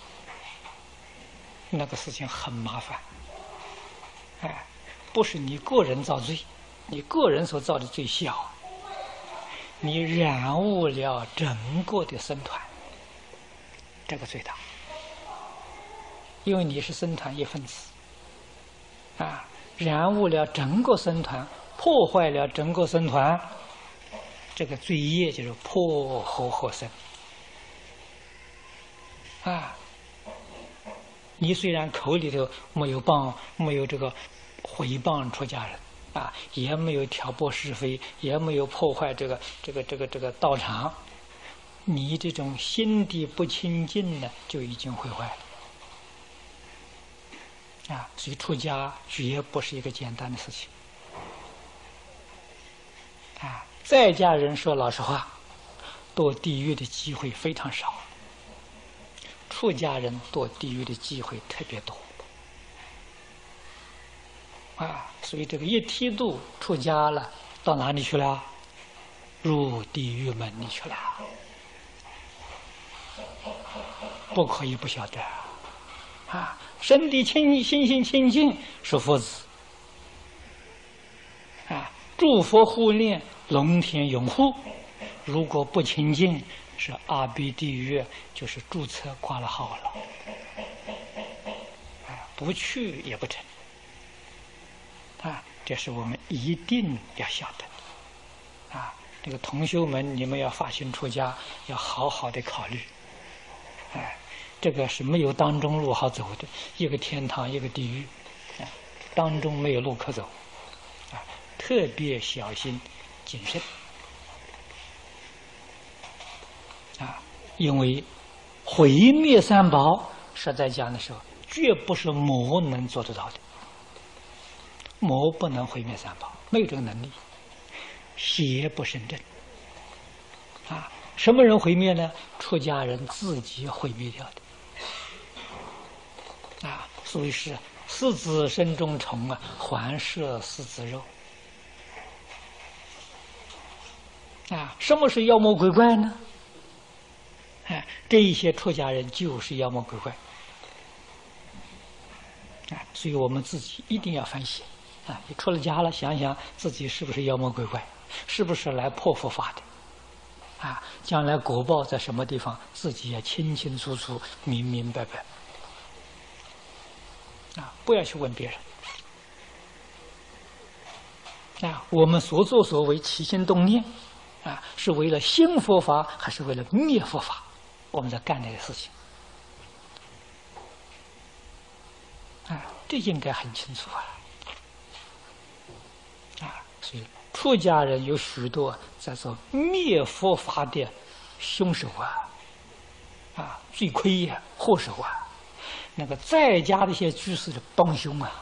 那个事情很麻烦。啊，不是你个人造罪，你个人所造的罪小，你染污了整个的僧团，这个最大。因为你是僧团一份子，啊，染污了整个僧团，破坏了整个僧团，这个罪业就是破和合僧。啊， 你虽然口里头没有谤，没有这个毁谤出家人啊，也没有挑拨是非，也没有破坏这个这个这个这个道场，你这种心地不清净呢，就已经毁坏了啊。所以出家绝不是一个简单的事情啊。在家人说老实话，堕地狱的机会非常少。出家人堕地狱的机会特别多啊，所以这个一剃度出家了，到哪里去了？入地狱门里去了，不可以不晓得啊！身体清心性清净是佛子啊，诸佛护念，龙天拥护。如果不清净，是阿鼻地狱，就是注册挂了号了，啊，不去也不成，啊，这是我们一定要晓得，啊，这个同修们，你们要发心出家，要好好的考虑，哎，这个是没有当中路好走的，一个天堂，一个地狱，啊，当中没有路可走，啊，特别小心谨慎。啊，因为毁灭三宝，实在讲的时候，绝不是魔能做得到的。魔不能毁灭三宝，没有这个能力。邪不胜正。啊，什么人毁灭呢？出家人自己毁灭掉的。啊，所以是四子身中虫啊，还摄四子肉。啊，什么是妖魔鬼怪呢？哎，这一些出家人就是妖魔鬼怪，啊，所以我们自己一定要反省，啊，你出了家了，想想自己是不是妖魔鬼怪，是不是来破佛法的，啊，将来果报在什么地方，自己也清清楚楚、明明白白，啊，不要去问别人，啊，我们所作所为、起心动念，啊，是为了兴佛法，还是为了灭佛法？我们在干这个事情，啊，这应该很清楚啊，啊，所以出家人有许多在做灭佛法的凶手啊，啊，罪魁呀、祸首啊，那个在家的一些居士的帮凶啊，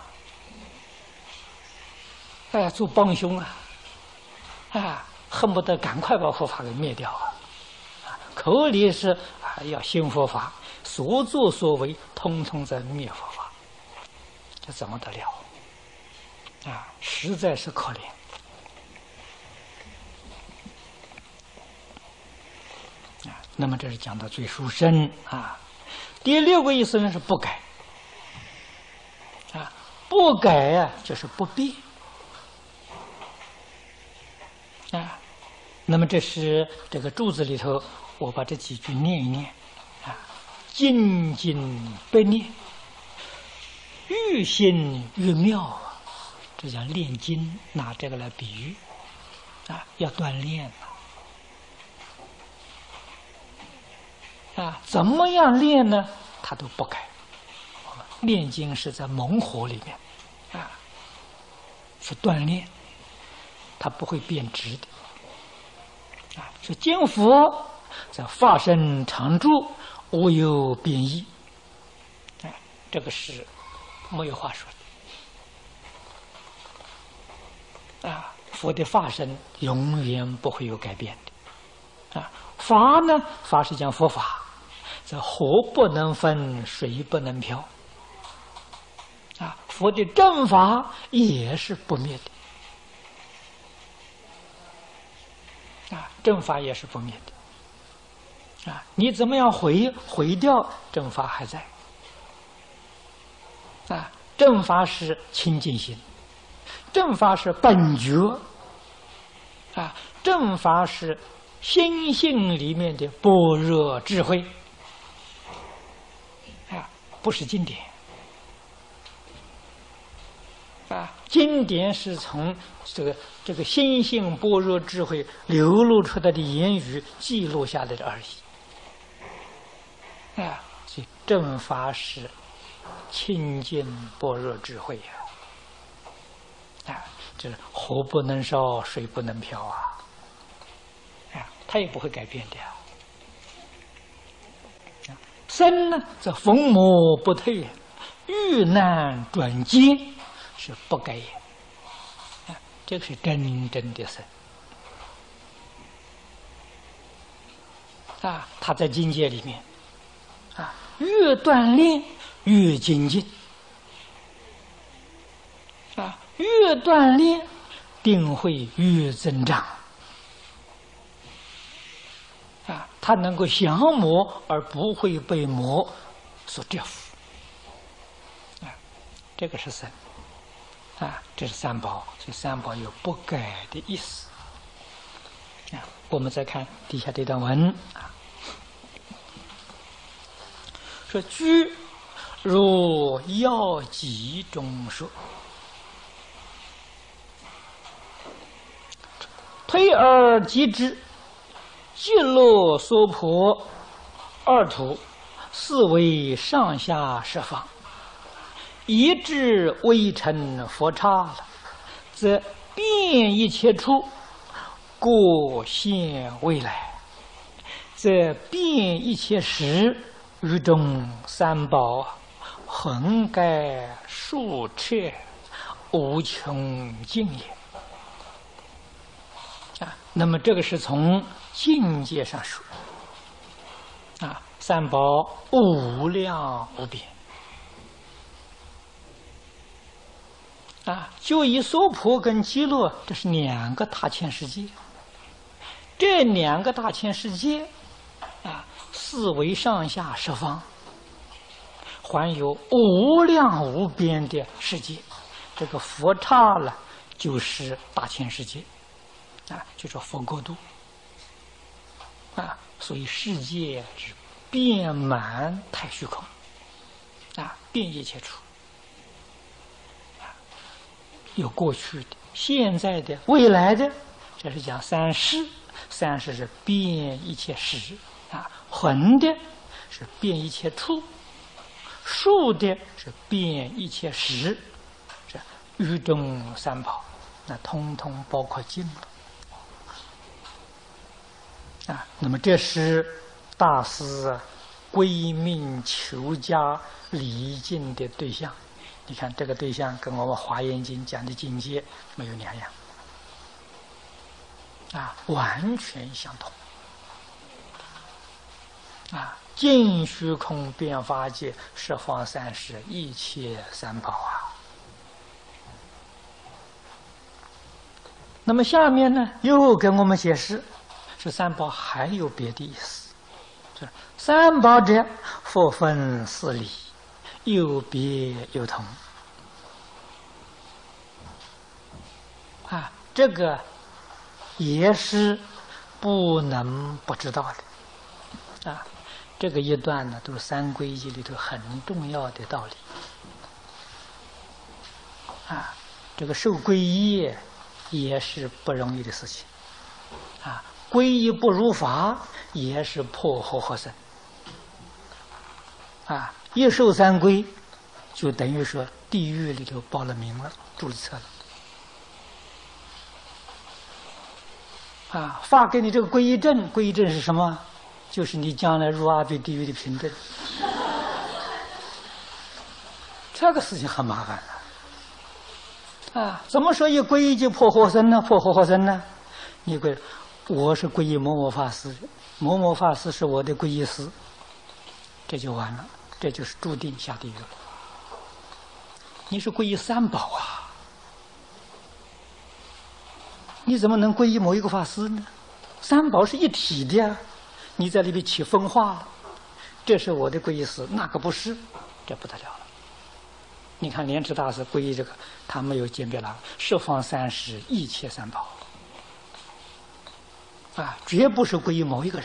哎，做帮凶啊，啊，恨不得赶快把佛法给灭掉啊，啊，口里是。要兴佛法，所作所为通通在灭佛法，这怎么得了啊？实在是可怜啊！那么这是讲的最殊深啊。第六个意思呢是不改啊，不改呀、啊、就是不变啊。那么这是这个注子里头。我把这几句念一念，啊，精进不念，愈心愈妙啊！这叫炼金，拿这个来比喻，啊，要锻炼啊！啊，怎么样练呢？他都不改。炼金是在猛火里面，啊，是锻炼，它不会变直的。啊，是金佛。在法身常住，无有变异。哎，这个是没有话说的。啊，佛的法身永远不会有改变的。啊，法呢，法是讲佛法，这火不能分，水不能漂。啊，佛的正法也是不灭的。啊，正法也是不灭的。啊，你怎么样毁毁掉正法还在？啊，正法是清净心，正法是本觉，啊，正法是心性里面的般若智慧，啊，不是经典，啊，经典是从这个这个心性般若智慧流露出来的言语记录下来的而已。啊，所以正法是清净般若智慧呀！啊，这是火不能烧，水不能漂啊！啊，它也不会改变的呀。身呢，则逢魔不退，遇难转坚，是不改也。啊，这个是真正的身。啊，他在境界里面，啊，越锻炼越精进，啊，越锻炼定会越增长，啊，他能够降魔而不会被魔所折服，啊，这个是身，啊，这是三宝，所以三宝有不改的意思，啊，我们再看底下这段文啊。说居如要集中说，推而及之，即落娑婆二土，四为上下十方，一至微尘佛刹了，则遍一切处，各现未来，则遍一切时。于中三宝，横盖竖彻，无穷尽也。啊，那么这个是从境界上说，啊，三宝无量无边。啊，就以娑婆跟极乐，这是两个大千世界。这两个大千世界，啊。四维上下十方，还有无量无边的世界。这个佛刹了，就是大千世界，啊，就是佛国度，啊，所以世界是遍满太虚空，啊，遍一切处，啊，有过去的、现在的、未来的，这是讲三世，三世是遍一切时。啊，横的是遍一切处，竖的是遍一切时，是于中三宝，那通通包括尽了。啊，那么这是大师归命求家礼敬的对象。你看这个对象跟我们《华严经》讲的境界没有两样，啊，完全相同。啊，尽虚空遍法界，十方三世一切三宝啊。那么下面呢，又跟我们解释，这三宝还有别的意思。这三宝者，佛分四理，有别有同。啊，这个也是不能不知道的。啊。这个一段呢，都是三皈依里头很重要的道理。啊，这个受皈依也是不容易的事情。啊，皈依不如法也是破和合僧。啊，一受三皈，就等于说地狱里头报了名了，注了册了。啊，发给你这个皈依证，皈依证是什么？就是你将来入阿鼻地狱的凭证，这个事情很麻烦了。啊，怎么说一皈依就破和僧呢？破和合僧呢？你归，我是皈依某某法师，某某法师是我的皈依师，这就完了，这就是注定下地狱了。你是皈依三宝啊，你怎么能皈依某一个法师呢？三宝是一体的呀。你在里面起分化了，这是我的皈依师，那个不是，这不得了了。你看莲池大师皈依这个，他没有鉴别了，十方三世一切三宝，啊，绝不是皈依某一个人，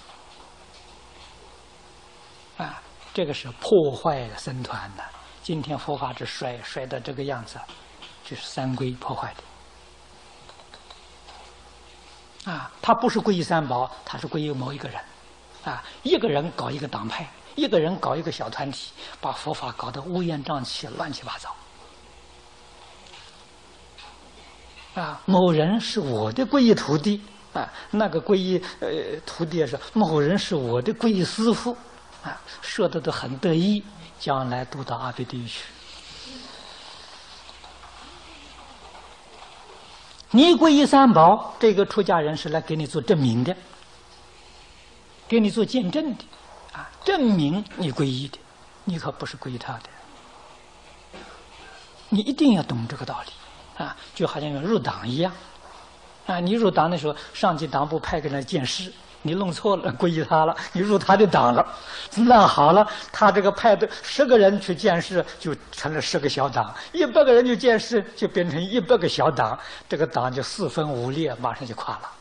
啊，这个是破坏了僧团的。今天佛法之衰，衰到这个样子，就是三皈破坏的。啊，他不是皈依三宝，他是皈依某一个人， 啊，一个人搞一个党派，一个人搞一个小团体，把佛法搞得乌烟瘴气、乱七八糟。啊，某人是我的皈依徒弟，啊，那个皈依呃徒弟是某人是我的皈依师父，啊，说的都很得意，将来都到阿鼻地狱去。你皈依三宝，这个出家人是来给你做证明的，给你做见证的，啊，证明你皈依的，你可不是皈依他的。你一定要懂这个道理，啊，就好像入党一样，啊，你入党的时候，上级党部派个人见识，你弄错了，皈依他了，你入他的党了，那好了，他这个派的十个人去见识，就成了十个小党；一百个人去见识，就变成一百个小党，这个党就四分五裂，马上就垮了。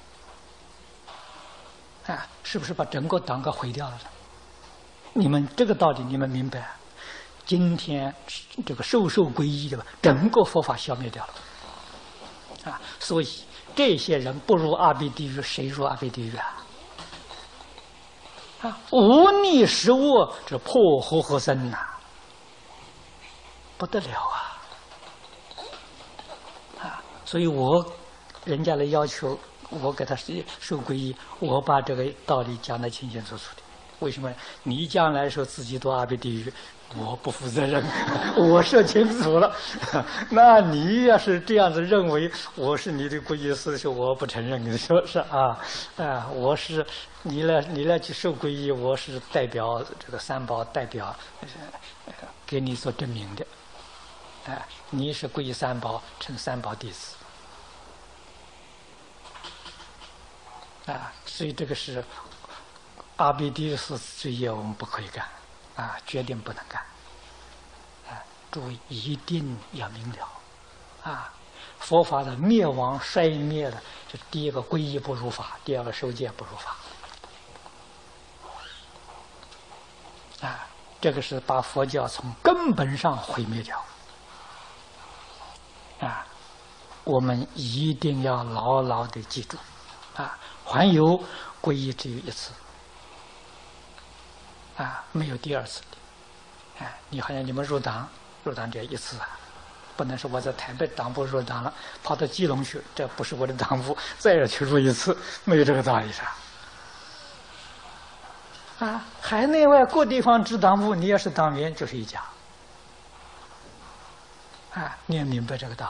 啊，是不是把整个党给毁掉了呢？你们这个道理你们明白？今天这个授受皈依的吧，整个佛法消灭掉了。啊，所以这些人不入阿鼻地狱，谁入阿鼻地狱啊？啊，无逆实恶，这破和合僧呐，不得了啊！啊，所以我人家来要求我给他受皈依，我把这个道理讲得清清楚楚的。为什么？你将来说自己堕阿鼻地狱，我不负责任，我说清楚了。那你要是这样子认为我是你的皈依师，是我不承认的，说是啊啊，我是你来你来去受皈依，我是代表这个三宝，代表给你做证明的。哎，你是皈依三宝，成三宝弟子。啊，所以这个是阿鼻地狱是罪业，我们不可以干，啊，决定不能干。啊，诸位一定要明了，啊，佛法的灭亡衰灭了，这第一个皈依不如法，第二个受戒不如法。啊，这个是把佛教从根本上毁灭掉。啊，我们一定要牢牢的记住，啊，还有皈依只有一次。啊，没有第二次的。哎，你好像你们入党，入党这一次啊，不能说我在台北党部入党了，跑到基隆去，这不是我的党部，再去入一次，没有这个道理噻。啊，海内外各地方支党部，你要是党员就是一家。啊，你也明白这个道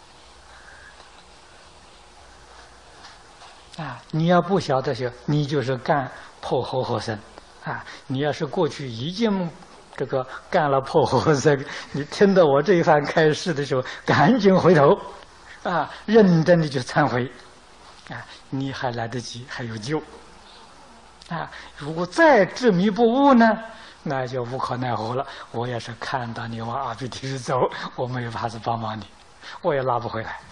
理。啊，你要不晓得就，你就是干破和合僧。啊，你要是过去已经这个干了破和合僧，你听到我这一番开示的时候，赶紧回头，啊，认真的去忏悔，啊，你还来得及，还有救。啊，如果再执迷不悟呢，那就无可奈何了。我也是看到你往阿鼻地狱走，我没有法子帮忙你，我也拉不回来。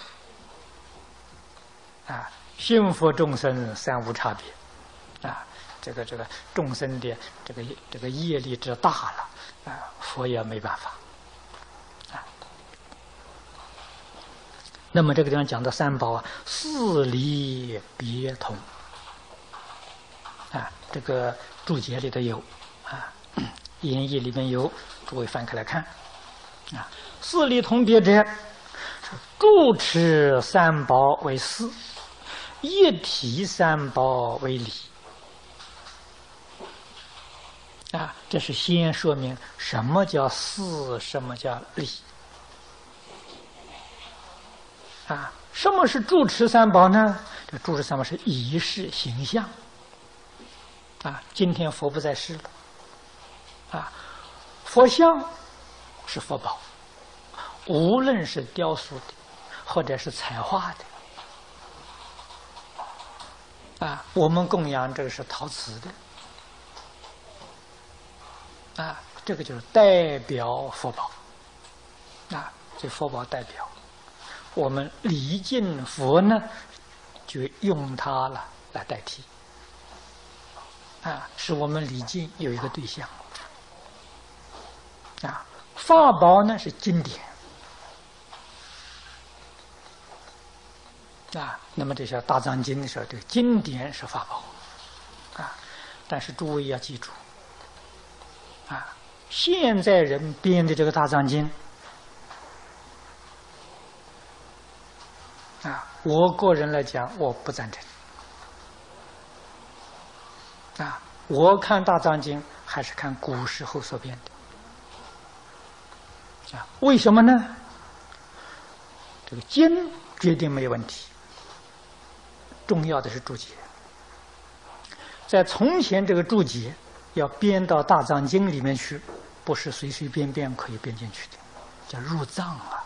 啊，幸福众生三无差别，啊。这个这个众生的这个这个业力之大了，啊，佛也没办法，啊。那么这个地方讲的三宝啊，四离别同，啊，这个注解里头有，啊，演义里面有，诸位翻开来看，啊，四离同别者，住持三宝为四，一体三宝为理。啊，这是先说明什么叫四，什么叫理。啊，什么是住持三宝呢？这住持三宝是仪式形象。啊，今天佛不在世了。啊，佛像是佛宝，无论是雕塑的，或者是彩画的。啊，我们供养这个是陶瓷的。啊，这个就是代表佛宝，啊，这佛宝代表我们礼敬佛呢，就用它了来代替，啊，使我们礼敬有一个对象，啊，法宝呢是经典，啊，那么这些大藏经的时候，这个经典是法宝，啊， 但是诸位要记住，啊，现在人编的这个大藏经，啊，我个人来讲，我不赞成。啊，我看大藏经还是看古时候所编的。啊，为什么呢？这个经决定没有问题，重要的是注解。在从前，这个注解要编到大藏经里面去，不是随随便便可以编进去的，叫入藏啊！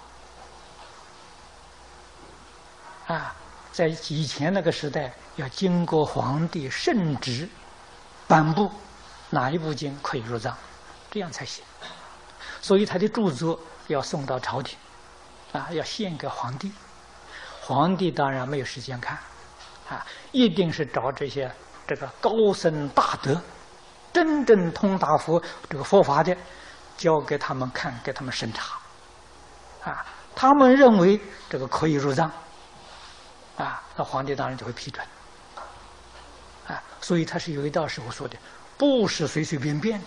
啊，在以前那个时代，要经过皇帝圣旨颁布，哪一部经可以入藏，这样才行。所以他的著作要送到朝廷，啊，要献给皇帝。皇帝当然没有时间看，啊，一定是找这些这个高僧大德，真正通达佛这个佛法的，交给他们看，给他们审查，啊，他们认为这个可以入藏，啊，那皇帝当然就会批准，啊，所以他是有一道是我说的，不是随随便便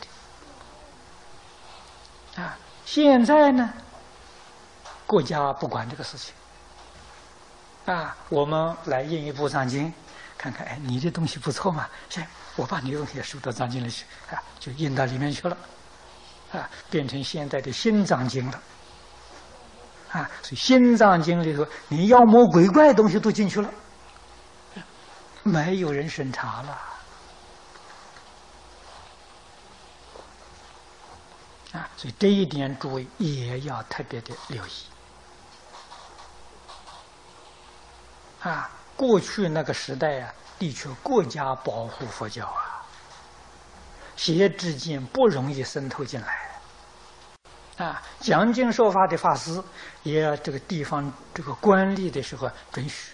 的，啊，现在呢，国家不管这个事情，啊，我们来印一部藏经。看看，哎，你这东西不错嘛，行，我把你的东西也收到藏经里去，啊，就印到里面去了，啊，变成现在的新藏经了，啊，所以新藏经里头，你妖魔鬼怪东西都进去了，没有人审查了，啊，所以这一点诸位也要特别的留意，啊。过去那个时代啊，的确国家保护佛教啊，邪知见不容易渗透进来。啊，讲经说法的法师也要这个地方这个官吏的时候准许。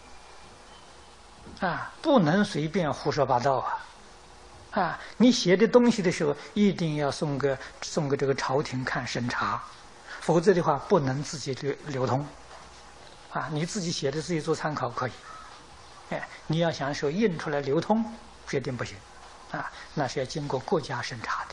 啊，不能随便胡说八道啊！啊，你写的东西的时候一定要送给送给这个朝廷看审查，否则的话不能自己流流通。啊，你自己写的自己做参考可以，哎，你要想说印出来流通，决定不行，啊，那是要经过国家审查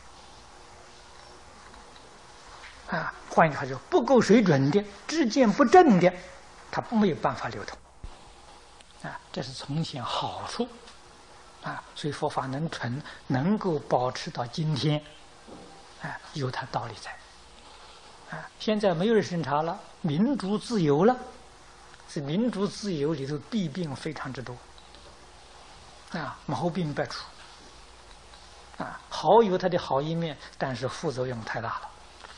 的，啊，换一句话说，不够水准的、知见不正的，他没有办法流通，啊，这是从前好处，啊，所以佛法能存，能够保持到今天，啊，有它道理在，啊，现在没有人审查了，民主自由了。是民主自由里头弊病非常之多，啊，毛病百出，啊，好有它的好一面，但是副作用太大了，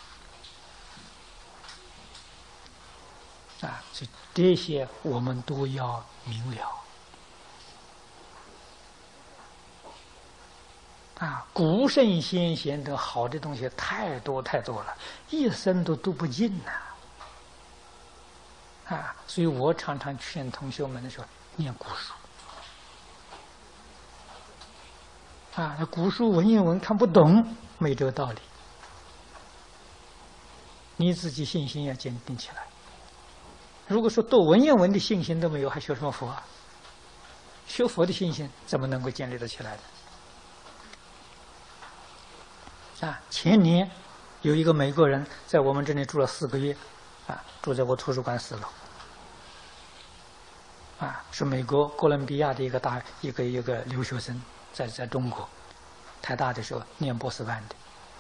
啊，所以这些我们都要明了，啊，古圣先贤的好的东西太多太多了，一生都读不尽呐。啊，所以我常常劝同学们的时候念古书。啊，那古书文言文看不懂，没这个道理。你自己信心要坚定起来。如果说读文言文的信心都没有，还学什么佛啊？学佛的信心怎么能够建立得起来的？啊，前年有一个美国人在我们这里住了四个月。啊，住在我图书馆四楼。啊，是美国哥伦比亚的一个大一个一个留学生，在在中国，台大的时候念博士班的。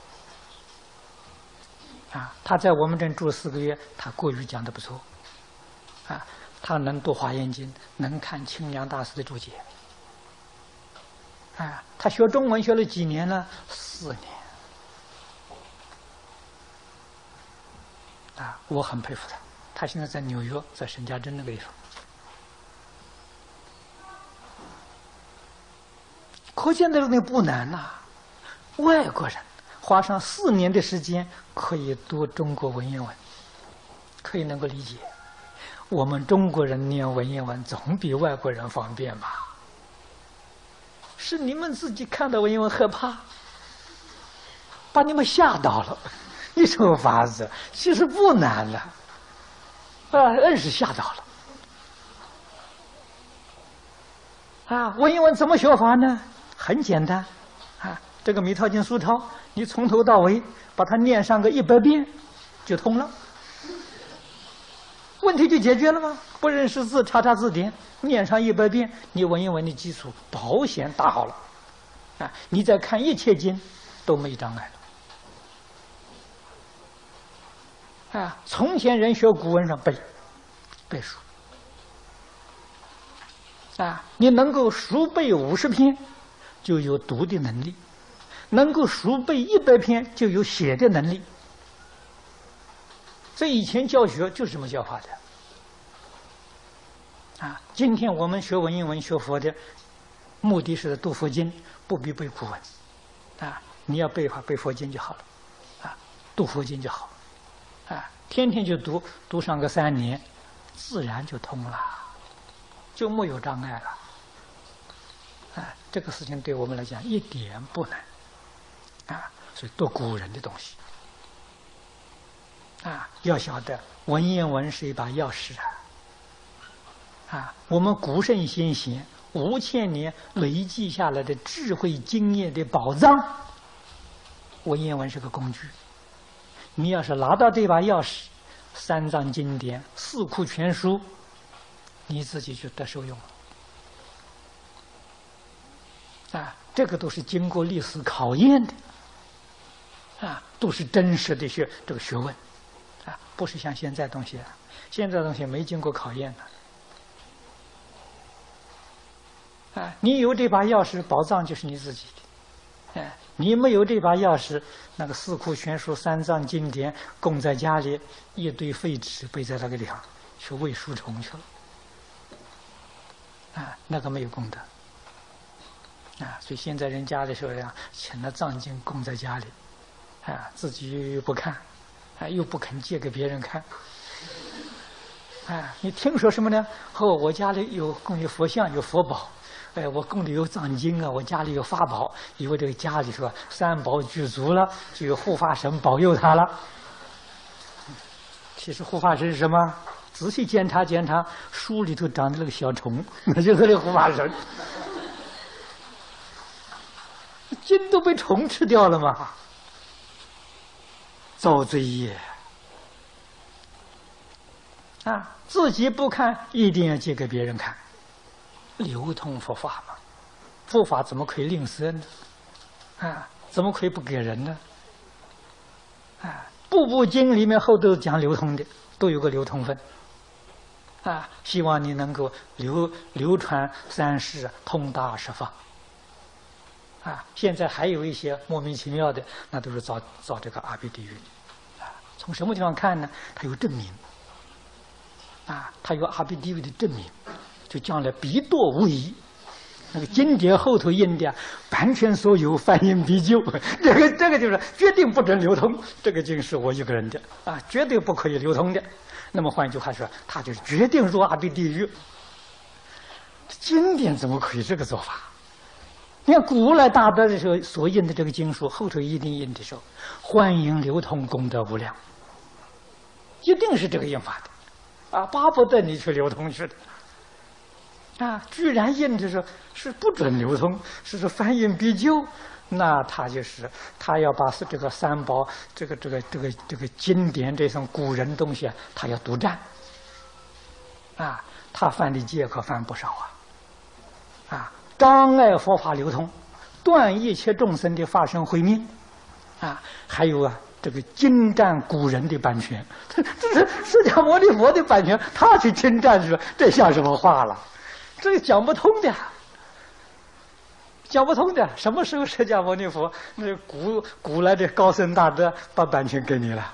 啊，他在我们这住四个月，他国语讲得不错。啊，他能读《华严经》，能看清凉大师的注解。啊，他学中文学了几年呢？四年。啊，我很佩服他。他现在在纽约，在沈家镇那个地方。可见这个东西不难呐、啊。外国人花上四年的时间可以读中国文言文，可以能够理解。我们中国人念文言文总比外国人方便吧？是你们自己看到文言文害怕，把你们吓到了。一种法子其实不难了，啊，硬是吓到了。啊，文言文怎么学法呢？很简单， 啊，这个《弥陀经》疏钞，你从头到尾把它念上个一百遍，就通了，问题就解决了吗？不认识字，查查字典，念上一百遍，你文言文的基础保险打好了，啊，你再看一切经都没障碍了。啊，从前人学古文上背背书，啊，你能够熟背五十篇，就有读的能力；能够熟背一百篇，就有写的能力。这以前教学就是这么教法的。啊，今天我们学文言文、学佛的，目的是读佛经，不必背古文。啊，你要背的话，背佛经就好了。啊，读佛经就好。啊，天天就读，读上个三年，自然就通了，就没有障碍了。啊，这个事情对我们来讲一点不难。啊，所以读古人的东西。啊，要晓得文言文是一把钥匙啊！啊，我们古圣先贤五千年累积下来的智慧经验的宝藏，文言文是个工具。你要是拿到这把钥匙，三藏经典、四库全书，你自己就得受用了。啊，这个都是经过历史考验的，啊，都是真实的学这个学问。啊，不是像现在东西，现在东西没经过考验的。啊，你有这把钥匙，宝藏就是你自己的。哎，你没有这把钥匙，那个四库全书、三藏经典供在家里，一堆废纸背在那个地方，去喂书虫去了。啊，那个没有功德。啊，所以现在人家的时候呀，请了藏经供在家里，啊，自己又不看。啊，又不肯借给别人看。啊，你听说什么呢？哦，我家里有供的佛像，有佛宝。哎，我供的有藏经啊，我家里有法宝，以为这个家里说三宝具足了，就有护法神保佑他了。其实护法神是什么？仔细检查检查，书里头长的那个小虫，那就是那个护法神。经都被虫吃掉了嘛。造罪业啊！自己不看，一定要借给别人看，流通佛法嘛。佛法怎么可以吝啬呢？啊，怎么可以不给人呢？啊，部部经里面后都讲流通的，都有个流通分。啊，希望你能够流流传三世，通达十方。啊，现在还有一些莫名其妙的，那都是造造这个阿鼻地狱的。啊，从什么地方看呢？它有证明。啊，它有阿鼻地狱的证明，就将来必堕无疑。那个经典后头印的版权所有，翻印必究，这个这个就是决定不准流通。这个经是我一个人的啊，绝对不可以流通的。那么换一句话说，他就是决定入阿鼻地狱。经典怎么可以这个做法？你看古来大德的时候所印的这个经书，后头一定印的时候，欢迎流通，功德无量，一定是这个印法的，啊，巴不得你去流通去的，啊，居然印的时候是不准流通，是说翻印必究，那他就是他要把这个三宝，这个这个这个这个经典这种古人东西啊，他要独占，啊，他犯的戒可犯不少啊，啊。障碍佛法流通，断一切众生的发生慧命，啊，还有啊，这个侵占古人的版权，这这是释迦牟尼佛的版权，他去侵占，说这像什么话了？这个讲不通的，讲不通的。什么时候释迦牟尼佛那古古来的高僧大德把版权给你了？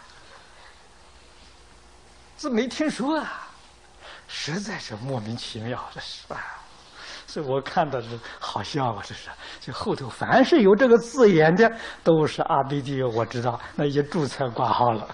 这没听说啊，实在是莫名其妙的事啊。所以我看到是好笑啊，这是就后头凡是有这个字眼的，都是阿鼻地狱，我知道，那也注册挂号了。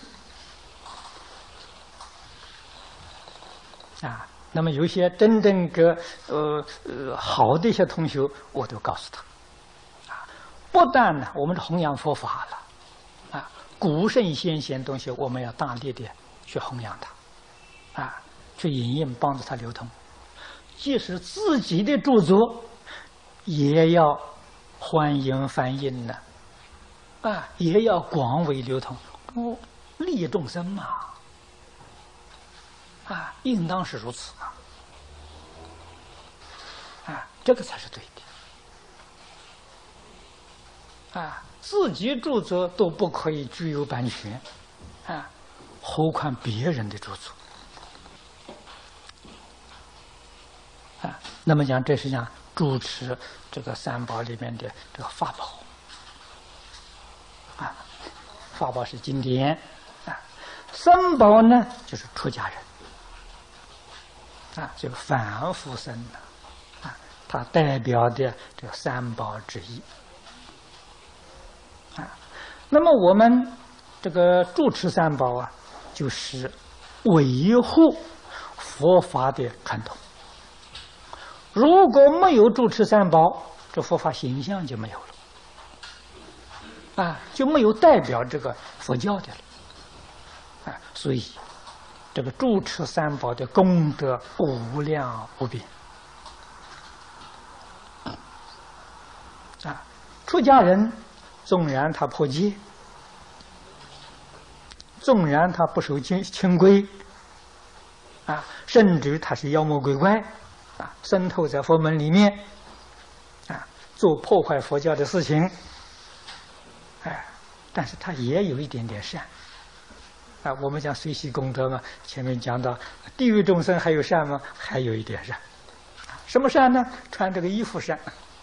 啊，那么有些真正个呃呃好的一些同学，我都告诉他，啊，不但呢我们是弘扬佛法了，啊，古圣先贤东西我们要大力的去弘扬它，啊，去引引帮助它流通。即使自己的著作，也要欢迎翻印呢，啊，也要广为流通，哦，利益众生嘛，啊，应当是如此啊，啊，这个才是对的，啊，自己著作都不可以具有版权，啊，何况别人的著作，啊，那么讲，这是讲主持这个三宝里面的这个法宝。啊，法宝是经典啊，三宝呢就是出家人啊，就凡夫僧呢啊，它代表的这个三宝之一啊。那么我们这个住持三宝啊，就是维护佛法的传统。如果没有住持三宝，这佛法形象就没有了。啊，就没有代表这个佛教的了，啊，所以这个住持三宝的功德无量无边，啊，出家人纵然他破戒，纵然他不守清清规，啊，甚至他是妖魔鬼怪，啊，渗透在佛门里面，啊，做破坏佛教的事情。哎，但是他也有一点点善，啊，我们讲随喜功德嘛，前面讲到地狱众生还有善吗？还有一点善，什么善呢？穿这个衣服善，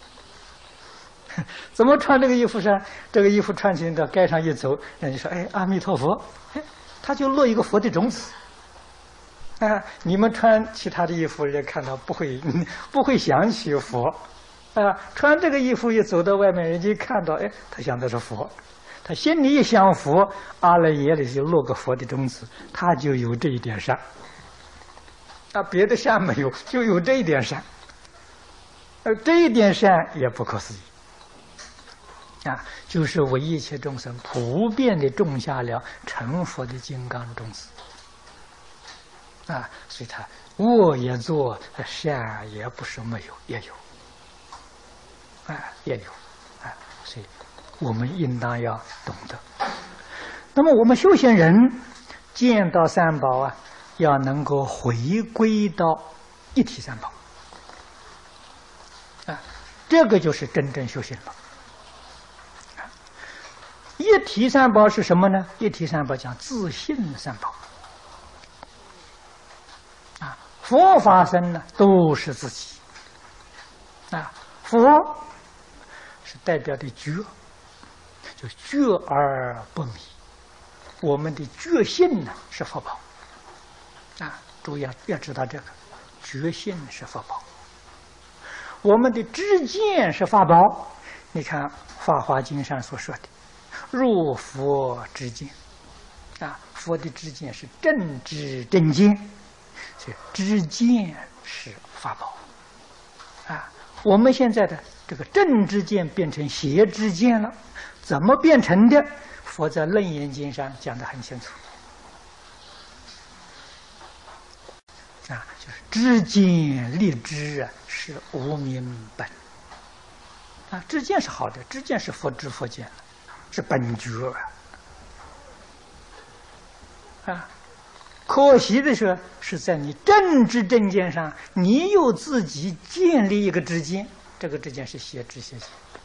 怎么穿这个衣服善？这个衣服穿起来到街上一走，人家说：“哎，阿弥陀佛！”哎，他就落一个佛的种子。啊，你们穿其他的衣服，人家看到不会不会想起佛。啊，穿这个衣服一走到外面，人家一看到，哎，他想的是佛，他心里一想佛，阿赖耶里就落个佛的种子，他就有这一点善。啊，别的善没有，就有这一点善。呃，这一点善也不可思议。啊，就是为一切众生普遍的种下了成佛的金刚种子。啊，所以他恶也做，善也不是没有，也有。啊，也有，啊，所以我们应当要懂得。那么我们修行人见到三宝啊，要能够回归到一体三宝，啊，这个就是真正修行了。一体三宝是什么呢？一体三宝讲自性三宝，啊，佛法僧呢都是自己，啊，佛。是代表的觉，就觉而不迷。我们的觉性呢是佛宝，啊，注意要要知道这个，觉性是佛宝。我们的知见是法宝。你看《法华经》上所说的“入佛知见”，啊，佛的知见是正知正见，所以知见是法宝，啊，我们现在的。这个正知见变成邪知见了，怎么变成的？佛在《楞严经》上讲得很清楚，啊，就是知见立知啊，是无明本。啊，知见是好的，知见是佛知佛见，是本觉啊。啊，可惜的是，是在你正知正见上，你又自己建立一个知见。这个知见是邪知邪见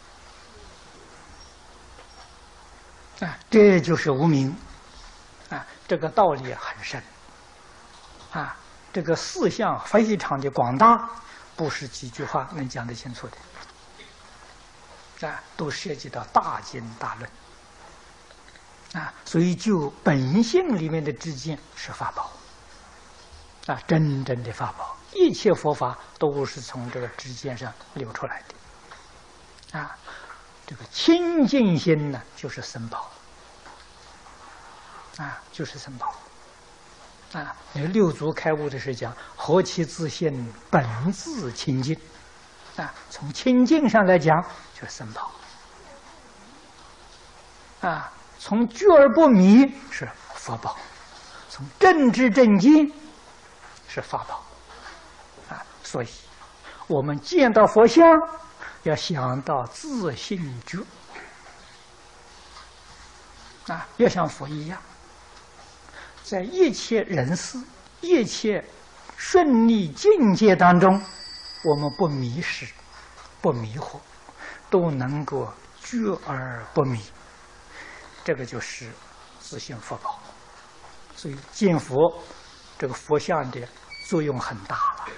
啊，这就是无明啊，这个道理很深啊，这个思想非常的广大，不是几句话能讲得清楚的啊，都涉及到大经大论啊，所以就本性里面的知见是法宝啊，真正的法宝。一切佛法都是从这个知见上流出来的，啊，这个清净心呢，就是僧宝，啊，就是僧宝，啊，那六祖开悟的时候讲，何其自性，本自清净，啊，从清净上来讲就是僧宝，啊，从觉而不迷是佛宝，从正知正见是法宝。所以，我们见到佛像， 要想到自性觉啊，要像佛一样，在一切人事、一切顺利境界当中，我们不迷失、不迷惑，都能够觉而不迷。这个就是自性佛宝。所以见佛，这个佛像的作用很大了。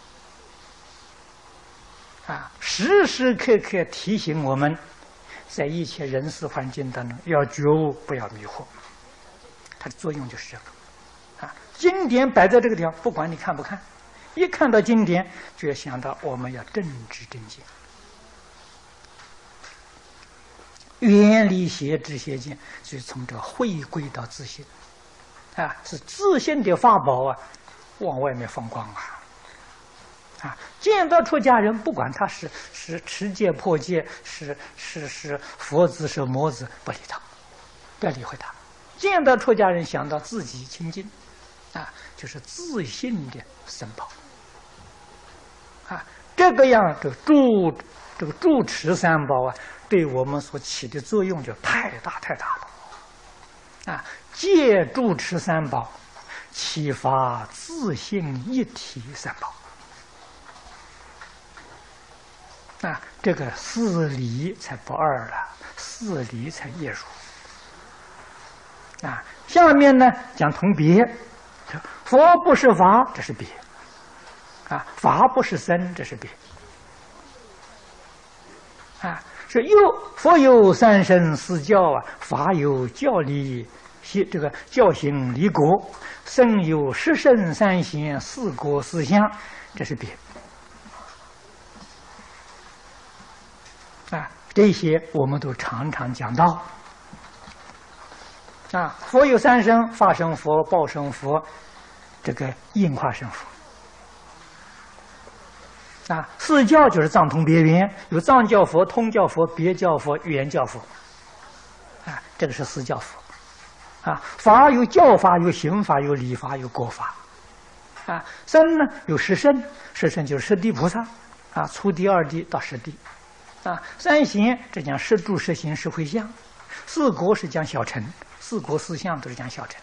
啊，时时刻刻提醒我们，在一切人事环境当中要觉悟，不要迷惑。它的作用就是这个。啊，经典摆在这个地方，不管你看不看，一看到经典，就要想到我们要正知正见，远离邪知邪见，所以从这回归到自性。啊，是自性的法宝啊，往外面放光啊！啊，见到出家人，不管他是是持戒破戒，是是是佛子是魔子，不理他，不要理会他。见到出家人，想到自己清净，啊，就是自性的僧宝。啊，这个样这个住这个住持三宝啊，对我们所起的作用就太大太大了。啊，借住持三宝，启发自性一体三宝。啊，这个四理才不二了，四理才一如。啊，下面呢讲同别，佛不是法，这是别；啊，法不是僧，这是别。啊。是有佛有三生四教啊，法有教理这个教行离国，僧有十圣三贤四果四相，这是别。啊，这些我们都常常讲到。啊，佛有三生：法身佛、报身佛，这个应化身佛。啊，四教就是藏通别圆，有藏教佛、通教佛、别教佛、圆教佛。啊，这个是四教佛。啊，法有教法，有刑法，有理法，有果法。啊，僧呢有十圣，十圣就是十地菩萨。啊，初地、二地到十地。啊，三贤这讲十住、十行、十回向。四果是讲小乘，四果四相都是讲小乘。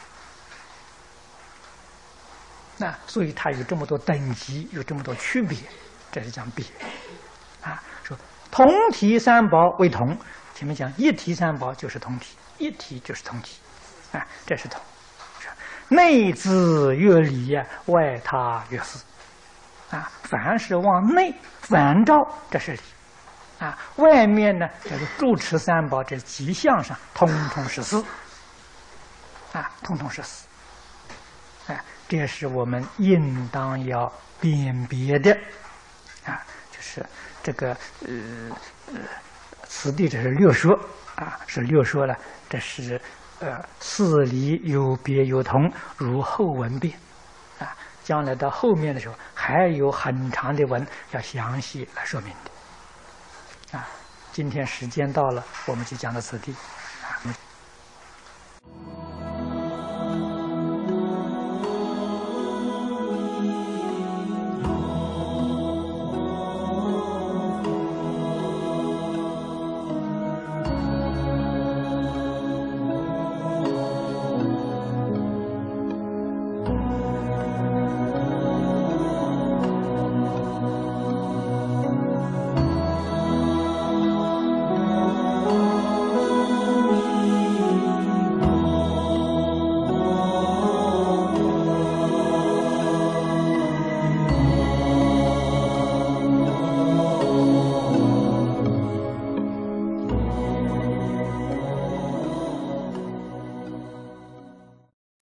那所以它有这么多等级，有这么多区别，这是讲别。啊，说同体三宝为同，前面讲一体三宝就是同体，一体就是同体，啊，这是同。内自越理呀，外他越事。啊，凡是往内反照，这是理。啊，外面呢，这个住持三宝这几项上，通通是事。啊，通通是事。哎，这是我们应当要辨别的，啊，就是这个呃呃，此地这是略说啊，是略说了，这是呃四理有别有同，如后文辩，啊，将来到后面的时候还有很长的文要详细来说明的，啊，今天时间到了，我们就讲到此地，啊。